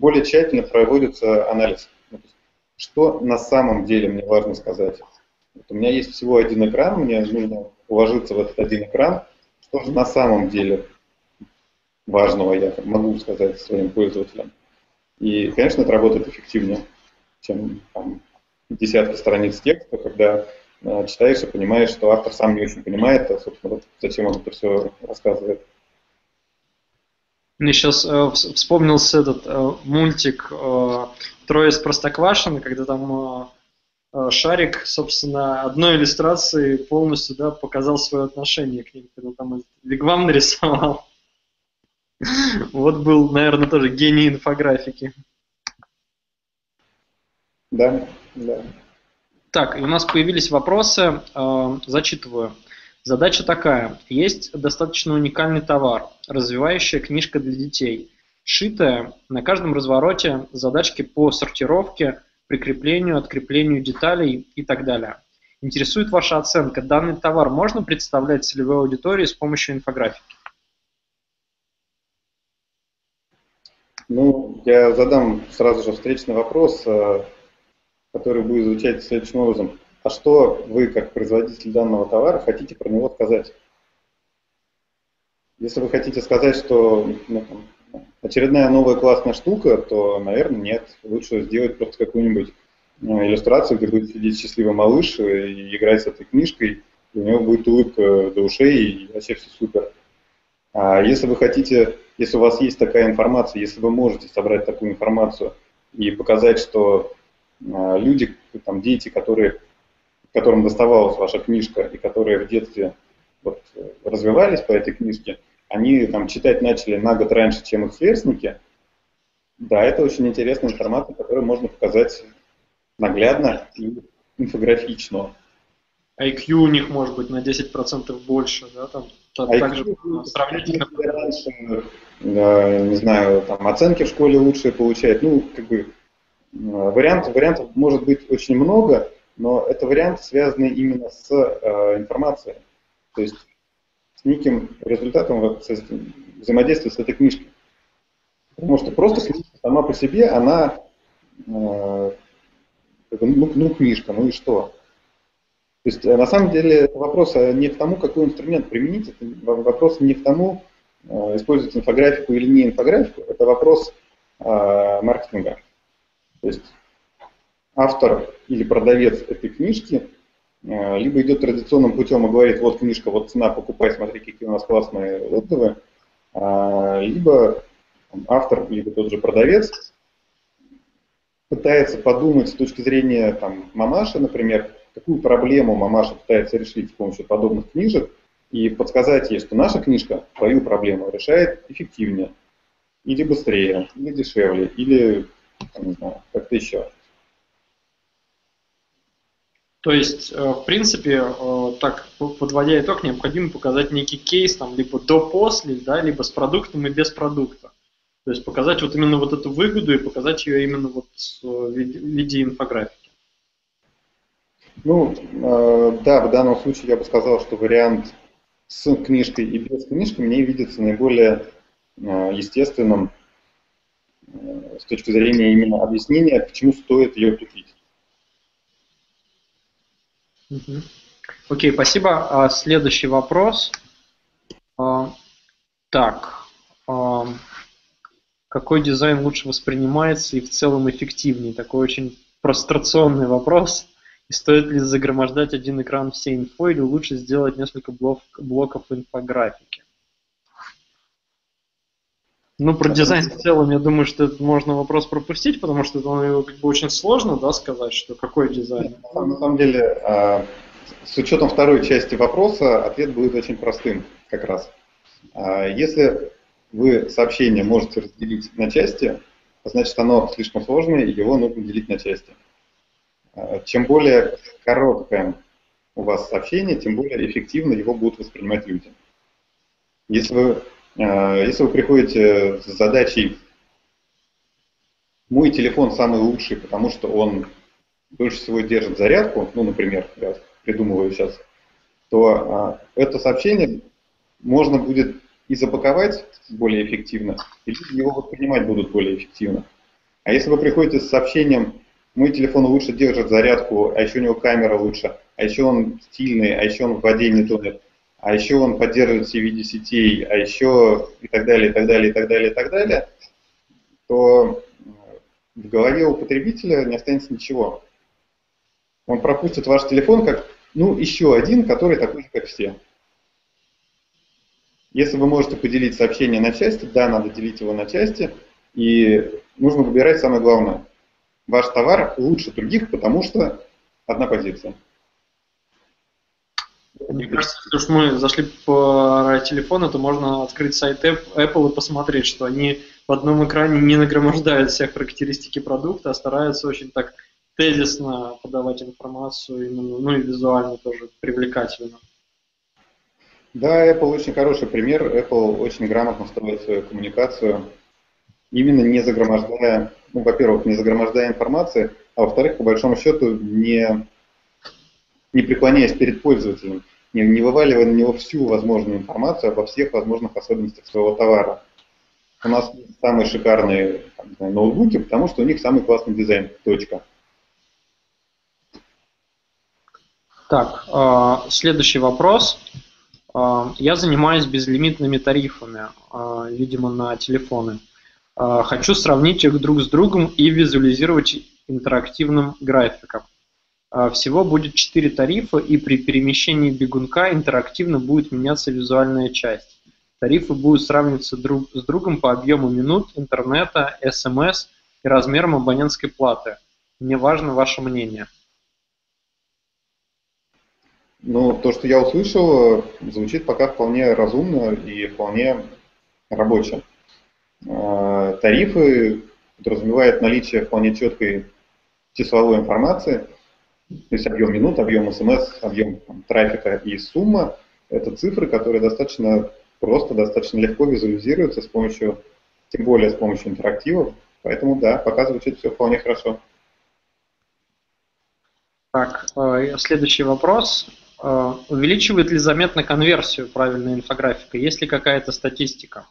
более тщательно проводится анализ. Что на самом деле мне важно сказать? Вот у меня есть всего один экран, мне нужно уложиться в этот один экран. Что же на самом деле важного я могу сказать своим пользователям? И, конечно, это работает эффективнее, чем там, десятки страниц текста, когда э, читаешь и понимаешь, что автор сам не очень понимает, а, собственно, вот зачем он это все рассказывает. Мне сейчас э, вспомнился этот э, мультик э, «Трое из Простоквашино», когда там э, Шарик, собственно, одной иллюстрацией полностью, да, показал свое отношение к ним, когда там вигвам нарисовал. Вот был, наверное, тоже гений инфографики. Да, да. Так, и у нас появились вопросы, э, зачитываю. Задача такая. Есть достаточно уникальный товар, развивающая книжка для детей, сшитая на каждом развороте задачки по сортировке, прикреплению, откреплению деталей и так далее. Интересует ваша оценка. Данный товар можно представлять целевой аудитории с помощью инфографики? Ну, я задам сразу же встречный вопрос, который будет звучать следующим образом. А что вы, как производитель данного товара, хотите про него сказать? Если вы хотите сказать, что ну, там, очередная новая классная штука, то, наверное, нет. Лучше сделать просто какую-нибудь ну, иллюстрацию, где будет сидеть счастливый малыш и играть с этой книжкой, и у него будет улыбка до ушей, и вообще все супер. А если вы хотите, если у вас есть такая информация, если вы можете собрать такую информацию и показать, что а, люди, там, дети, которые которым доставалась ваша книжка и которые в детстве вот, развивались по этой книжке, они там читать начали на год раньше, чем их сверстники. Да, это очень интересная информация, которую можно показать наглядно и инфографично. ай кью у них может быть на десять процентов больше, да, там также сравнительно. Раньше, не знаю, там оценки в школе лучшие получают. Ну, как бы вариантов, вариантов может быть очень много. Но это варианты, связанные именно с э, информацией, то есть с неким результатом взаимодействия с этой книжкой. Потому что просто книжка сама по себе, она, э, ну, ну, книжка, ну и что? То есть на самом деле вопрос не к тому, какой инструмент применить, это вопрос не к тому, э, использовать инфографику или не инфографику, это вопрос э, маркетинга. То есть автор или продавец этой книжки э, либо идет традиционным путем и говорит, вот книжка, вот цена, покупай, смотри, какие у нас классные отзывы, э, либо там, автор, либо тот же продавец пытается подумать с точки зрения там, мамаши, например, какую проблему мамаша пытается решить с помощью подобных книжек и подсказать ей, что наша книжка твою проблему решает эффективнее, или быстрее, или дешевле, или там, не знаю, как-то еще. То есть, в принципе, так, подводя итог, необходимо показать некий кейс, там, либо до-после, да, либо с продуктом и без продукта. То есть показать вот именно вот эту выгоду и показать ее именно вот в виде инфографики. Ну, да, в данном случае я бы сказал, что вариант с книжкой и без книжки мне видится наиболее естественным с точки зрения именно объяснения, почему стоит ее купить. Угу. Окей, спасибо. А, следующий вопрос. А, так, а, какой дизайн лучше воспринимается и в целом эффективнее? Такой очень прострационный вопрос. И стоит ли загромождать один экран всей инфо или лучше сделать несколько блок, блоков инфографики? Ну, про дизайн в целом, я думаю, что это можно вопрос пропустить, потому что это как бы очень сложно, да, сказать, что какой дизайн. На самом деле, с учетом второй части вопроса, ответ будет очень простым как раз. Если вы сообщение можете разделить на части, значит оно слишком сложное, и его нужно делить на части. Чем более короткое у вас сообщение, тем более эффективно его будут воспринимать люди. Если вы Если вы приходите с задачей «мой телефон самый лучший, потому что он дольше всего держит зарядку», ну, например, я придумываю сейчас, то а, это сообщение можно будет и запаковать более эффективно, и люди его воспринимать будут более эффективно. А если вы приходите с сообщением, мой телефон лучше держит зарядку, а еще у него камера лучше, а еще он стильный, а еще он в воде не тонет, а еще он поддерживает все виды сетей, а еще и так далее, и так далее, и так далее, и так далее, то в голове у потребителя не останется ничего. Он пропустит ваш телефон как, ну, еще один, который такой же, как все. Если вы можете поделить сообщение на части, да, надо делить его на части, и нужно выбирать самое главное. Ваш товар лучше других, потому что одна позиция. Мне кажется, что мы зашли по телефону, то можно открыть сайт Apple и посмотреть, что они в одном экране не нагромождают все характеристики продукта, а стараются очень так тезисно подавать информацию, именно, ну и визуально тоже привлекательно. Да, Apple очень хороший пример. Apple очень грамотно строит свою коммуникацию, именно не загромождая, ну, во-первых, не загромождая информации, а во-вторых, по большому счету, не, не преклоняясь перед пользователем, не, не вываливая на него всю возможную информацию обо всех возможных особенностях своего товара. У нас самые шикарные там, не знаю, ноутбуки, потому что у них самый классный дизайн. Точка. Так, э, следующий вопрос. Э, я занимаюсь безлимитными тарифами, э, видимо, на телефоны. Э, хочу сравнить их друг с другом и визуализировать интерактивным графиком. Э, всего будет четыре тарифа, и при перемещении бегунка интерактивно будет меняться визуальная часть. Тарифы будут сравниваться друг с другом по объему минут, интернета, эс эм эс и размерам абонентской платы. Мне важно ваше мнение. Ну, то, что я услышал, звучит пока вполне разумно и вполне рабоче. Тарифы подразумевают наличие вполне четкой числовой информации, то есть объем минут, объем эс эм эс, объем там, трафика и сумма. Это цифры, которые достаточно просто, достаточно легко визуализируются с помощью, тем более с помощью интерактивов. Поэтому да, пока звучит все вполне хорошо. Так, следующий вопрос. Увеличивает ли заметно конверсию правильная инфографика? Есть ли какая-то статистика?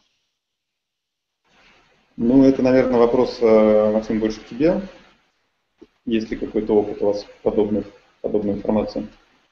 Ну, это, наверное, вопрос, Максим, больше к тебе. Есть ли какой-то опыт у вас подобных, подобной информации?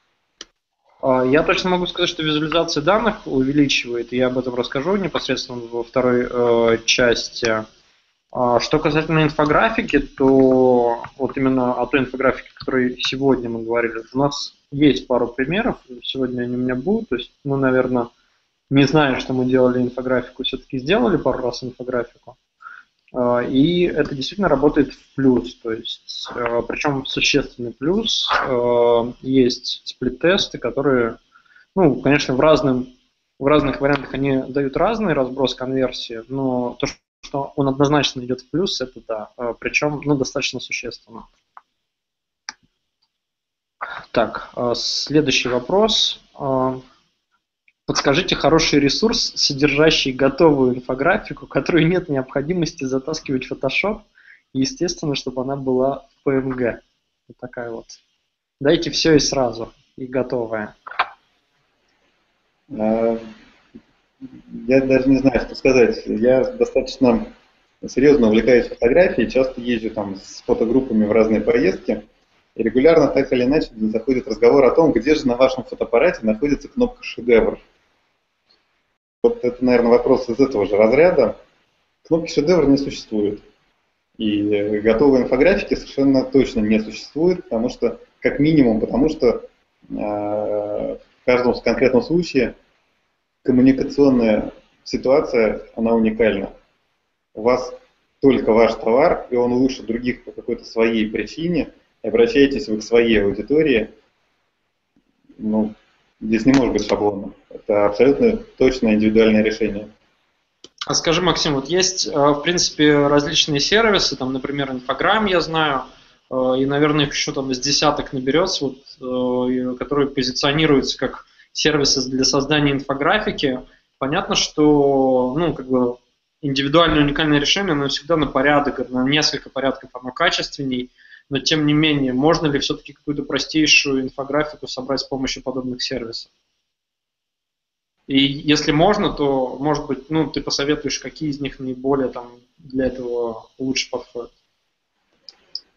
Я точно могу сказать, что визуализация данных увеличивает, и я об этом расскажу непосредственно во второй э, части. Что касательно инфографики, то вот именно о той инфографике, о которой сегодня мы говорили, у нас есть пару примеров, сегодня они у меня будут, то есть мы, наверное, не зная, что мы делали инфографику, все-таки сделали пару раз инфографику, и это действительно работает в плюс, то есть, причем существенный плюс, есть сплит-тесты, которые, ну, конечно, в, разным, в разных вариантах они дают разный разброс конверсии, но то, что он однозначно идет в плюс, это да, причем, ну, достаточно существенно. Так, следующий вопрос. Подскажите хороший ресурс, содержащий готовую инфографику, которую нет необходимости затаскивать в Photoshop, и, естественно, чтобы она была в пи эм джи. Вот такая вот. Дайте все и сразу, и готовое. Я даже не знаю, что сказать. Я достаточно серьезно увлекаюсь фотографией, часто езжу там с фотогруппами в разные поездки, и регулярно так или иначе заходит разговор о том, где же на вашем фотоаппарате находится кнопка «Шедевр». Вот это, наверное, вопрос из этого же разряда. Кнопки «Шедевр» не существует. И готовой инфографики совершенно точно не существует, потому что, как минимум, потому что э, в каждом конкретном случае коммуникационная ситуация, она уникальна. У вас только ваш товар, и он лучше других по какой-то своей причине, и обращаетесь вы к своей аудитории, ну, здесь не может быть шаблона. Это абсолютно точное индивидуальное решение. А скажи, Максим, вот есть, в принципе, различные сервисы, там, например, Инфограм, я знаю, и, наверное, их еще там из десяток наберется, вот, которые позиционируются как сервисы для создания инфографики. Понятно, что, ну, как бы индивидуальное уникальное решение, оно всегда на порядок, на несколько порядков оно качественней, но тем не менее, можно ли все-таки какую-то простейшую инфографику собрать с помощью подобных сервисов? И если можно, то, может быть, ну, ты посоветуешь, какие из них наиболее там для этого лучше подходят?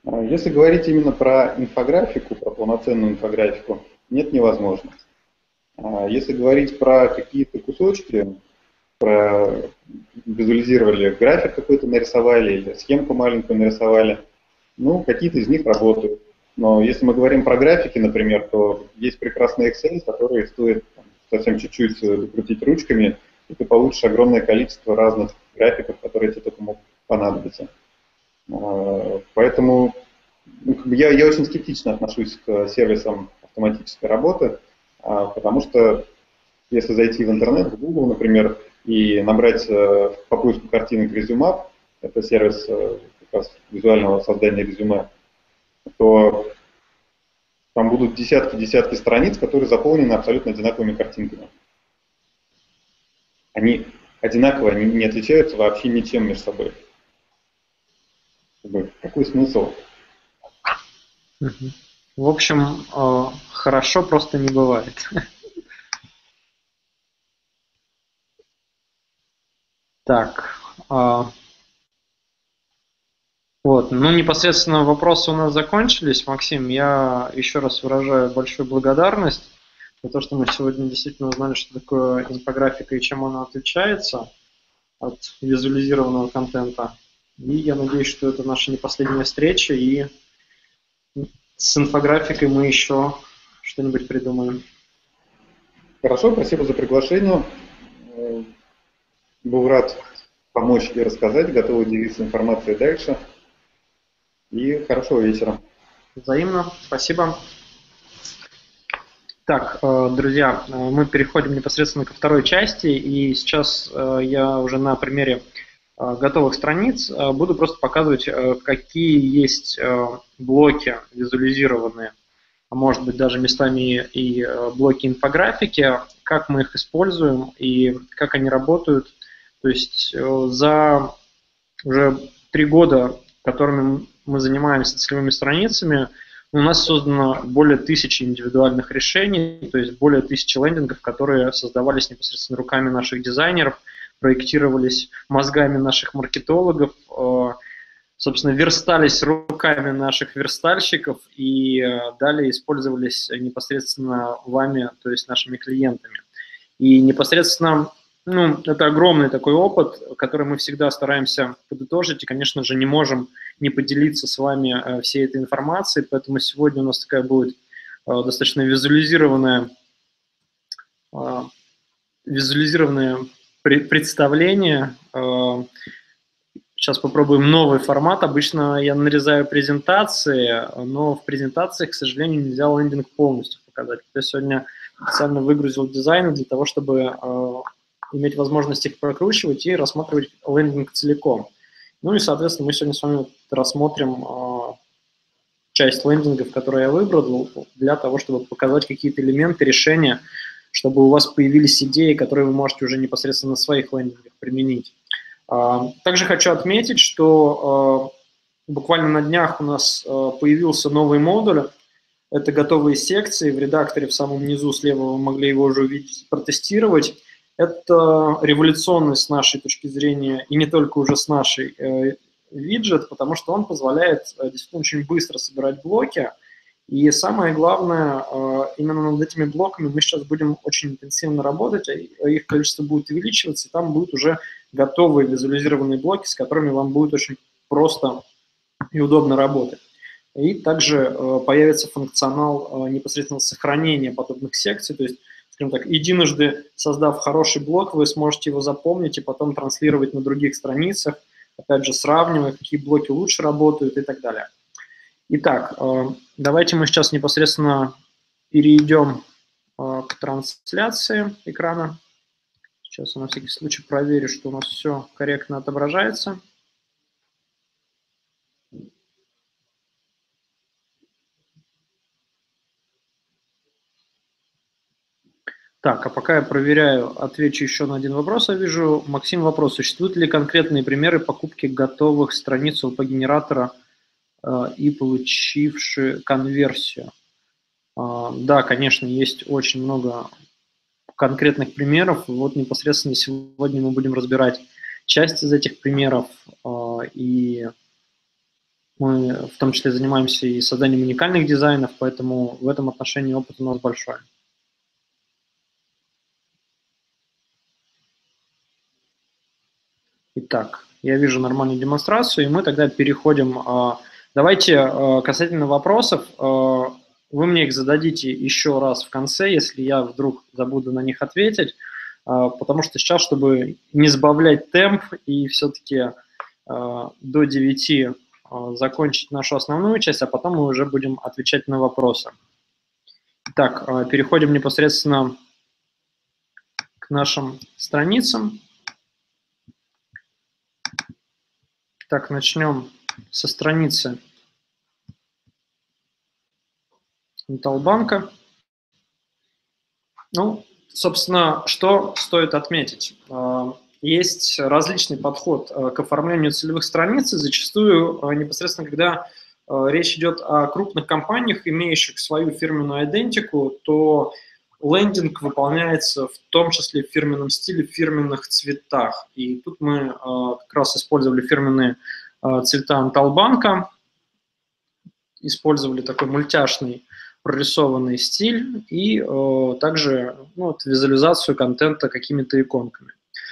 Если говорить именно про инфографику, про полноценную инфографику, нет, невозможно. Если говорить про какие-то кусочки, про визуализировали график какой-то нарисовали или схемку маленькую нарисовали, ну, какие-то из них работают. Но если мы говорим про графики, например, то есть прекрасный Excel, который стоит совсем чуть-чуть докрутить ручками, и ты получишь огромное количество разных графиков, которые тебе только могут понадобиться. Поэтому я, я очень скептично отношусь к сервисам автоматической работы, потому что если зайти в интернет, в Google, например, и набрать по поиску картинок резюмап, это сервис как раз визуального создания резюме, то там будут десятки-десятки страниц, которые заполнены абсолютно одинаковыми картинками. Они одинаково, они не отличаются вообще ничем между собой. Какой смысл? В общем, хорошо просто не бывает. Так. Вот, ну непосредственно вопросы у нас закончились. Максим, я еще раз выражаю большую благодарность за то, что мы сегодня действительно узнали, что такое инфографика и чем она отличается от визуализированного контента. И я надеюсь, что это наша не последняя встреча, и с инфографикой мы еще что-нибудь придумаем. Хорошо, спасибо за приглашение. Был рад помочь и рассказать, готовы делиться информацией дальше. И хорошего вечера. Взаимно. Спасибо. Так, друзья, мы переходим непосредственно ко второй части, и сейчас я уже на примере готовых страниц буду просто показывать, какие есть блоки визуализированные, а может быть даже местами и блоки инфографики, как мы их используем и как они работают. То есть за уже три года, которыми мы занимаемся целевыми страницами, у нас создано более тысячи индивидуальных решений, то есть более тысячи лендингов, которые создавались непосредственно руками наших дизайнеров, проектировались мозгами наших маркетологов, собственно, верстались руками наших верстальщиков и далее использовались непосредственно вами, то есть нашими клиентами. И непосредственно, ну, это огромный такой опыт, который мы всегда стараемся подытожить, и, конечно же, не можем не поделиться с вами всей этой информацией, поэтому сегодня у нас такая будет достаточно визуализированная, визуализированное представление. Сейчас попробуем новый формат. Обычно я нарезаю презентации, но в презентациях, к сожалению, нельзя лендинг полностью показать. Я сегодня специально выгрузил дизайны для того, чтобы иметь возможность их прокручивать и рассматривать лендинг целиком. Ну и, соответственно, мы сегодня с вами рассмотрим э, часть лендингов, которые я выбрал, для того, чтобы показать какие-то элементы решения, чтобы у вас появились идеи, которые вы можете уже непосредственно на своих лендингах применить. Э, также хочу отметить, что э, буквально на днях у нас э, появился новый модуль. Это готовые секции. В редакторе в самом низу слева вы могли его уже увидеть, протестировать. Это революционный с нашей точки зрения, и не только уже с нашей, э, виджет, потому что он позволяет э, действительно очень быстро собирать блоки. И самое главное, э, именно над этими блоками мы сейчас будем очень интенсивно работать, а их количество будет увеличиваться, и там будут уже готовые визуализированные блоки, с которыми вам будет очень просто и удобно работать. И также э, появится функционал э, непосредственно сохранения подобных секций, то есть, скажем так, единожды создав хороший блок, вы сможете его запомнить и потом транслировать на других страницах, опять же, сравнивая, какие блоки лучше работают и так далее. Итак, давайте мы сейчас непосредственно перейдем к трансляции экрана. Сейчас я на всякий случай проверю, что у нас все корректно отображается. Так, а пока я проверяю, отвечу еще на один вопрос. Я вижу, Максим, вопрос. Существуют ли конкретные примеры покупки готовых страниц эл пи-генератора э, и получившие конверсию? Э, да, конечно, есть очень много конкретных примеров. Вот непосредственно сегодня мы будем разбирать часть из этих примеров. Э, и Мы в том числе занимаемся и созданием уникальных дизайнов, поэтому в этом отношении опыт у нас большой. Итак, я вижу нормальную демонстрацию, и мы тогда переходим. Давайте касательно вопросов, вы мне их зададите еще раз в конце, если я вдруг забуду на них ответить, потому что сейчас, чтобы не сбавлять темп и все-таки до девяти закончить нашу основную часть, а потом мы уже будем отвечать на вопросы. Так, переходим непосредственно к нашим страницам. Так, начнем со страницы Интелбанка. Ну, собственно, что стоит отметить? Есть различный подход к оформлению целевых страниц, и зачастую непосредственно, когда речь идет о крупных компаниях, имеющих свою фирменную идентику, то лендинг выполняется в том числе в фирменном стиле, в фирменных цветах. И тут мы как раз использовали фирменные цвета Интелбанка, использовали такой мультяшный прорисованный стиль и также ну, вот, визуализацию контента какими-то иконками.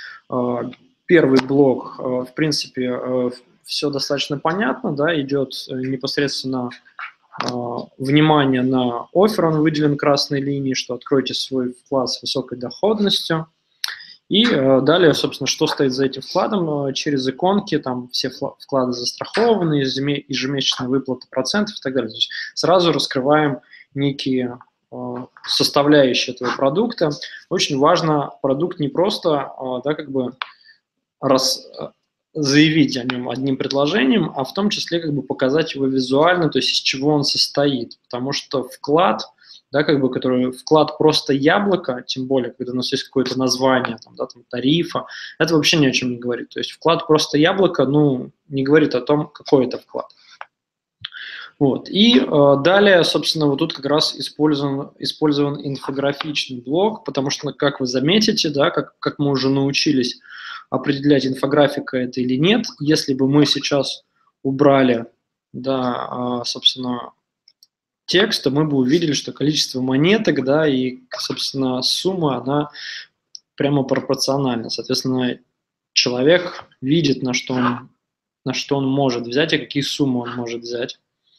Первый блок, в принципе, все достаточно понятно, да, идет непосредственно внимание на оффер, он выделен красной линией, что откройте свой вклад с высокой доходностью. И далее, собственно, что стоит за этим вкладом, через иконки, там все вклады застрахованы, ежемесячная выплата процентов и так далее. То есть сразу раскрываем некие составляющие этого продукта. Очень важно продукт не просто, да, как бы раз, заявить о нем одним предложением, а в том числе как бы показать его визуально, то есть из чего он состоит. Потому что вклад, да, как бы, который вклад просто яблоко, тем более, когда у нас есть какое-то название, там, да, там, тарифа, это вообще ни о чем не говорит. То есть вклад просто яблоко, ну, не говорит о том, какой это вклад. Вот. И э, далее, собственно, вот тут как раз использован, использован инфографичный блок, потому что, как вы заметите, да, как, как мы уже научились определять, инфографика это или нет, если бы мы сейчас убрали, да, э, собственно, текст, то мы бы увидели, что количество монеток, да, и, собственно, сумма, она прямо пропорциональна. Соответственно, человек видит, на что он, на что он может взять и какие суммы он может взять.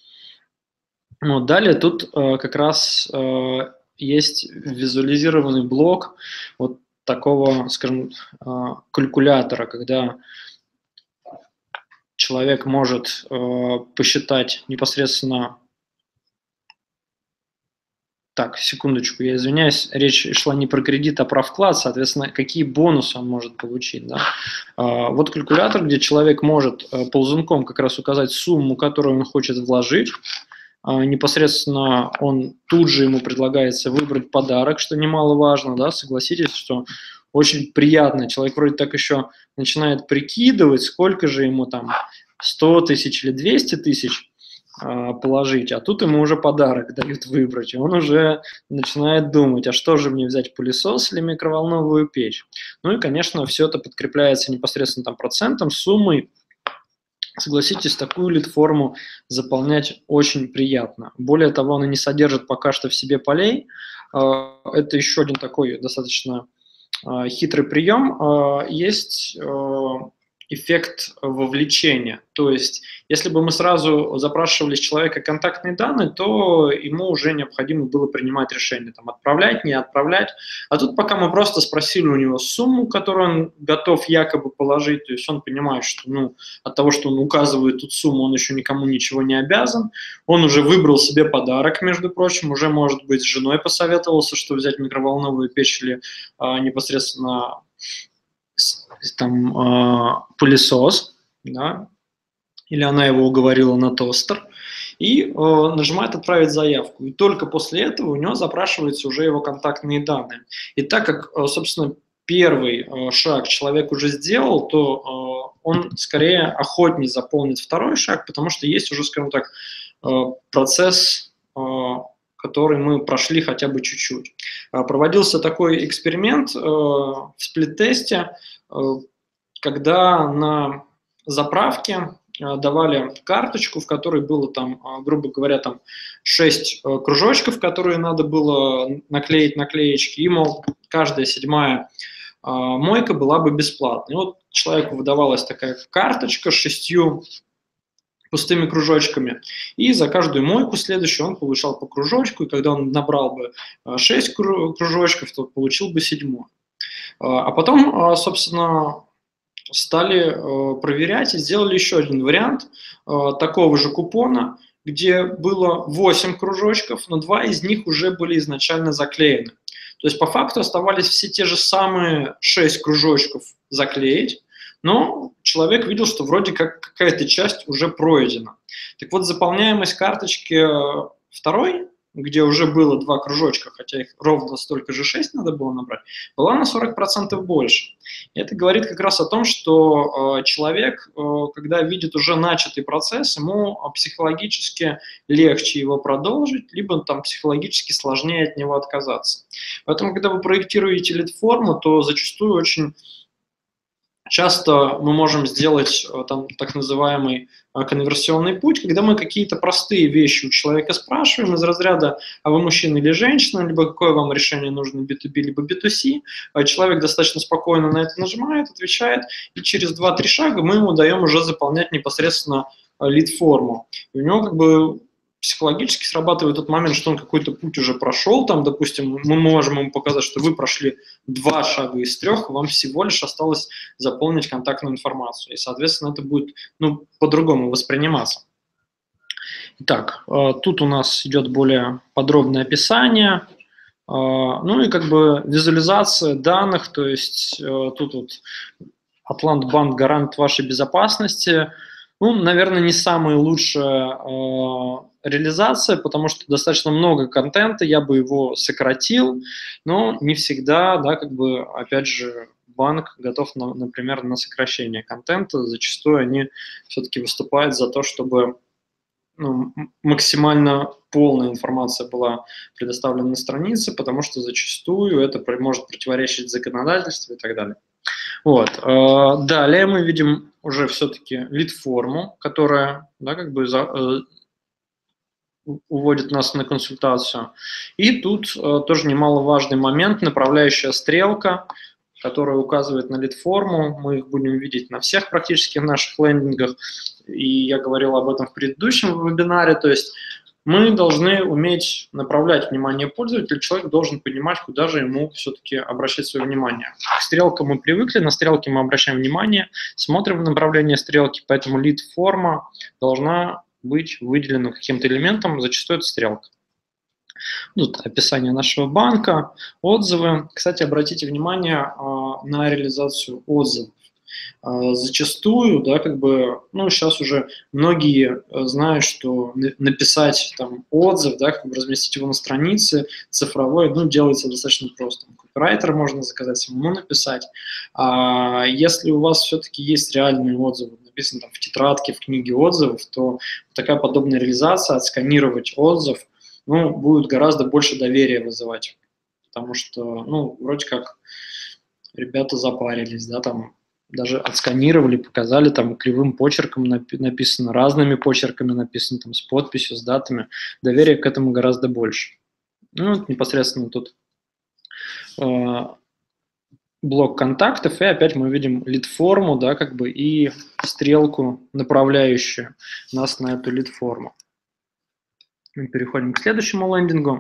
Вот, далее тут э, как раз э, есть визуализированный блок вот такого, скажем, э, калькулятора, когда человек может э, посчитать непосредственно. Так, секундочку, я извиняюсь, речь шла не про кредит, а про вклад, соответственно, какие бонусы он может получить. Да? А, вот калькулятор, где человек может а, ползунком как раз указать сумму, которую он хочет вложить. А, непосредственно он тут же ему предлагается выбрать подарок, что немаловажно, да, согласитесь, что очень приятно. Человек вроде так еще начинает прикидывать, сколько же ему там, сто тысяч или двести тысяч, положить, а тут ему уже подарок дают выбрать, и он уже начинает думать, а что же мне взять, пылесос или микроволновую печь? Ну и, конечно, все это подкрепляется непосредственно там процентом, суммой. Согласитесь, такую лид-форму заполнять очень приятно. Более того, она не содержит пока что в себе полей. Это еще один такой достаточно хитрый прием. Есть эффект вовлечения. То есть, если бы мы сразу запрашивали с человека контактные данные, то ему уже необходимо было принимать решение, там, отправлять, не отправлять. А тут пока мы просто спросили у него сумму, которую он готов якобы положить, то есть он понимает, что ну, от того, что он указывает тут сумму, он еще никому ничего не обязан. Он уже выбрал себе подарок, между прочим, уже, может быть, с женой посоветовался, что взять микроволновую печь или а, непосредственно там э, пылесос, да, или она его уговорила на тостер, и э, нажимает «Отправить заявку». И только после этого у него запрашиваются уже его контактные данные. И так как, э, собственно, первый э, шаг человек уже сделал, то э, он скорее охотнее заполнит второй шаг, потому что есть уже, скажем так, э, процесс, э, который мы прошли хотя бы чуть-чуть. Э, проводился такой эксперимент э, в сплит-тесте, когда на заправке давали карточку, в которой было там, грубо говоря, там шесть кружочков, которые надо было наклеить наклеечки, и, мол, каждая седьмая мойка была бы бесплатной. И вот человеку выдавалась такая карточка с шестью пустыми кружочками, и за каждую мойку следующую он получал по кружочку, и когда он набрал бы шесть кружочков, то получил бы седьмой. А потом, собственно, стали проверять и сделали еще один вариант такого же купона, где было восемь кружочков, но два из них уже были изначально заклеены. То есть по факту оставались все те же самые шесть кружочков заклеить, но человек видел, что вроде как какая-то часть уже пройдена. Так вот, заполняемость карточки второй, где уже было два кружочка, хотя их ровно столько же шесть надо было набрать, была на сорок процентов больше. И это говорит как раз о том, что э, человек, э, когда видит уже начатый процесс, ему психологически легче его продолжить, либо там психологически сложнее от него отказаться. Поэтому, когда вы проектируете лид-форму, то зачастую очень часто мы можем сделать там, так называемый конверсионный путь, когда мы какие-то простые вещи у человека спрашиваем из разряда «а вы мужчина или женщина?», либо «какое вам решение нужно, би ту би либо би ту си?». Человек достаточно спокойно на это нажимает, отвечает, и через два-три шага мы ему даем уже заполнять непосредственно лид-форму. И у него как бы психологически срабатывает тот момент, что он какой-то путь уже прошел, там, допустим, мы можем ему показать, что вы прошли два шага из трех, вам всего лишь осталось заполнить контактную информацию, и, соответственно, это будет, ну, по-другому восприниматься. Итак, тут у нас идет более подробное описание, ну и как бы визуализация данных, то есть тут вот Атлант-банк гарант вашей безопасности. Ну, наверное, не самая лучшая э, реализация, потому что достаточно много контента, я бы его сократил, но не всегда, да, как бы, опять же, банк готов, на, например, на сокращение контента. Зачастую они все-таки выступают за то, чтобы ну, максимально полная информация была предоставлена на странице, потому что зачастую это может противоречить законодательству и так далее. Вот. Далее мы видим уже все-таки лид-форму, которая, да, как бы за, э, уводит нас на консультацию. И тут э, тоже немаловажный момент, направляющая стрелка, которая указывает на лид-форму. Мы их будем видеть на всех практически наших лендингах. И я говорил об этом в предыдущем вебинаре. То есть мы должны уметь направлять внимание пользователя, человек должен понимать, куда же ему все-таки обращать свое внимание. К стрелкам мы привыкли, на стрелки мы обращаем внимание, смотрим в направлении стрелки, поэтому лид-форма должна быть выделена каким-то элементом, зачастую это стрелка. Тут описание нашего банка, отзывы. Кстати, обратите внимание на реализацию отзывов. Зачастую, да, как бы, ну, сейчас уже многие знают, что написать там отзыв, да, как бы разместить его на странице цифровой, ну, делается достаточно просто. Копирайтер можно заказать, самому написать. А если у вас все-таки есть реальные отзывы, написаны там в тетрадке, в книге отзывов, то такая подобная реализация, отсканировать отзыв, ну, будет гораздо больше доверия вызывать, потому что, ну, вроде как ребята запарились, да, там, даже отсканировали, показали, там кривым почерком написано, разными почерками написано, там с подписью, с датами. Доверия к этому гораздо больше. Ну, непосредственно тут э, блок контактов, и опять мы видим лид-форму, да, как бы, и стрелку, направляющую нас на эту лид-форму. Мы переходим к следующему лендингу.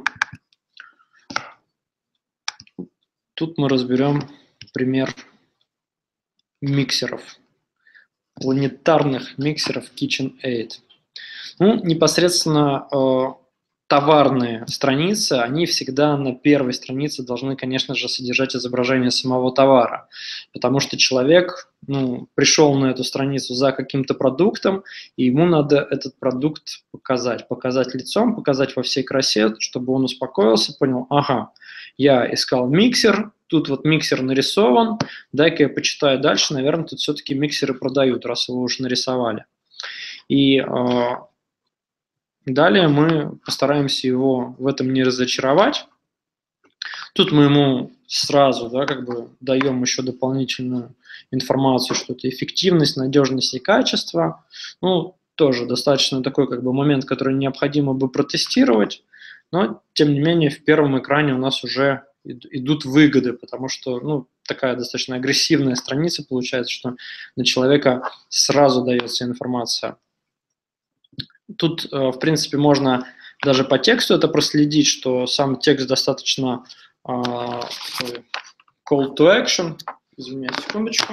Тут мы разберем пример миксеров, планетарных миксеров KitchenAid. Ну, непосредственно э, товарные страницы, они всегда на первой странице должны, конечно же, содержать изображение самого товара, потому что человек, ну, пришел на эту страницу за каким-то продуктом, и ему надо этот продукт показать, показать лицом, показать во всей красе, чтобы он успокоился, понял, ага, я искал миксер, тут вот миксер нарисован, дай-ка я почитаю дальше, наверное, тут все-таки миксеры продают, раз его уж нарисовали. И э, далее мы постараемся его в этом не разочаровать, Тут мы ему сразу, да, как бы даем еще дополнительную информацию, что это эффективность, надежность и качество. Ну, тоже достаточно такой как бы момент, который необходимо бы протестировать, но тем не менее в первом экране у нас уже идут выгоды, потому что, ну, такая достаточно агрессивная страница получается, что на человека сразу дается информация. Тут, в принципе, можно даже по тексту это проследить, что сам текст достаточно uh, call to action. Извиняюсь, секундочку.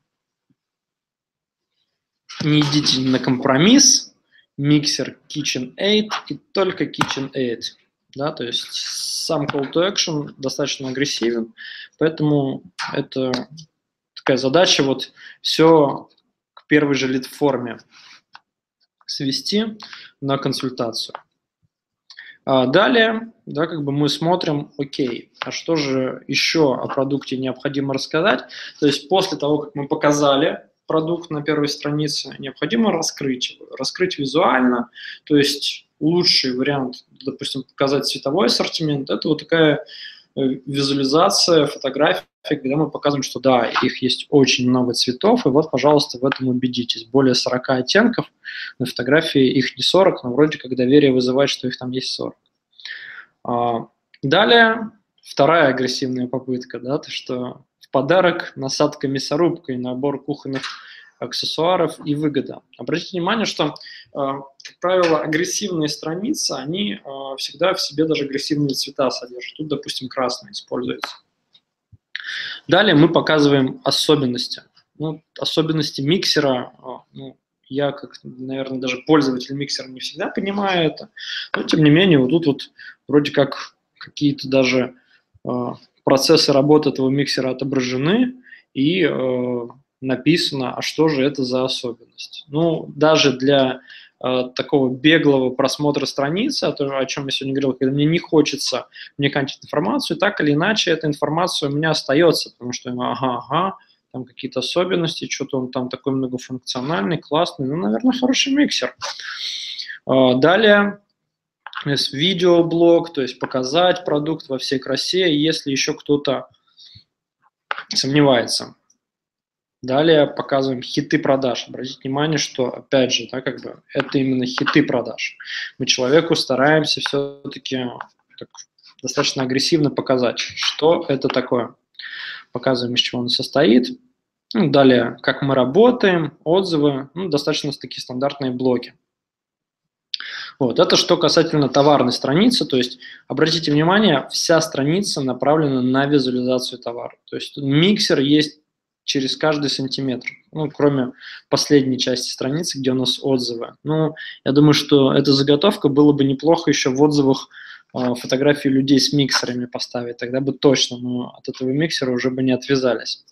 Не идите на компромисс. Миксер KitchenAid и только KitchenAid. Да, то есть сам call to action достаточно агрессивен, поэтому это такая задача вот все к первой же лид-форме свести на консультацию. А далее, да, как бы мы смотрим, окей, а что же еще о продукте необходимо рассказать? То есть после того, как мы показали продукт на первой странице, необходимо раскрыть его, раскрыть визуально, то есть лучший вариант, допустим, показать цветовой ассортимент, это вот такая визуализация фотографий, когда мы показываем, что да, их есть очень много цветов, и вот, пожалуйста, в этом убедитесь. Более сорока оттенков, на фотографии их не сорок, но вроде как доверие вызывает, что их там есть сорок. Далее, вторая агрессивная попытка, да, то что в подарок насадка мясорубка и набор кухонных аксессуаров и выгода. Обратите внимание, что, как правило, агрессивные страницы, они всегда в себе даже агрессивные цвета содержат. Тут, допустим, красный используется. Далее мы показываем особенности. Ну, особенности миксера, ну, я, как, наверное, даже пользователь миксера не всегда понимаю это, но, тем не менее, вот тут вот вроде как какие-то даже э, процессы работы этого миксера отображены и э, написано, а что же это за особенность. Ну, даже для э, такого беглого просмотра страницы, о, том, о чем я сегодня говорил, когда мне не хочется вникать в информацию, так или иначе эта информация у меня остается, потому что ага, ага, там какие-то особенности, что-то он там такой многофункциональный, классный, ну, наверное, хороший миксер. Далее, видеоблог, то есть показать продукт во всей красе, если еще кто-то сомневается. Далее показываем хиты продаж. Обратите внимание, что, опять же, да, как бы это именно хиты продаж. Мы человеку стараемся все-таки достаточно агрессивно показать, что это такое. Показываем, из чего он состоит. Ну, далее, как мы работаем, отзывы, ну, достаточно такие стандартные блоки. Вот, это что касательно товарной страницы, то есть, обратите внимание, вся страница направлена на визуализацию товара. То есть миксер есть через каждый сантиметр, ну, кроме последней части страницы, где у нас отзывы. Ну, я думаю, что эта заготовка было бы неплохо еще в отзывах фотографии людей с миксерами поставить, тогда бы точно мы от этого миксера уже бы не отвязались.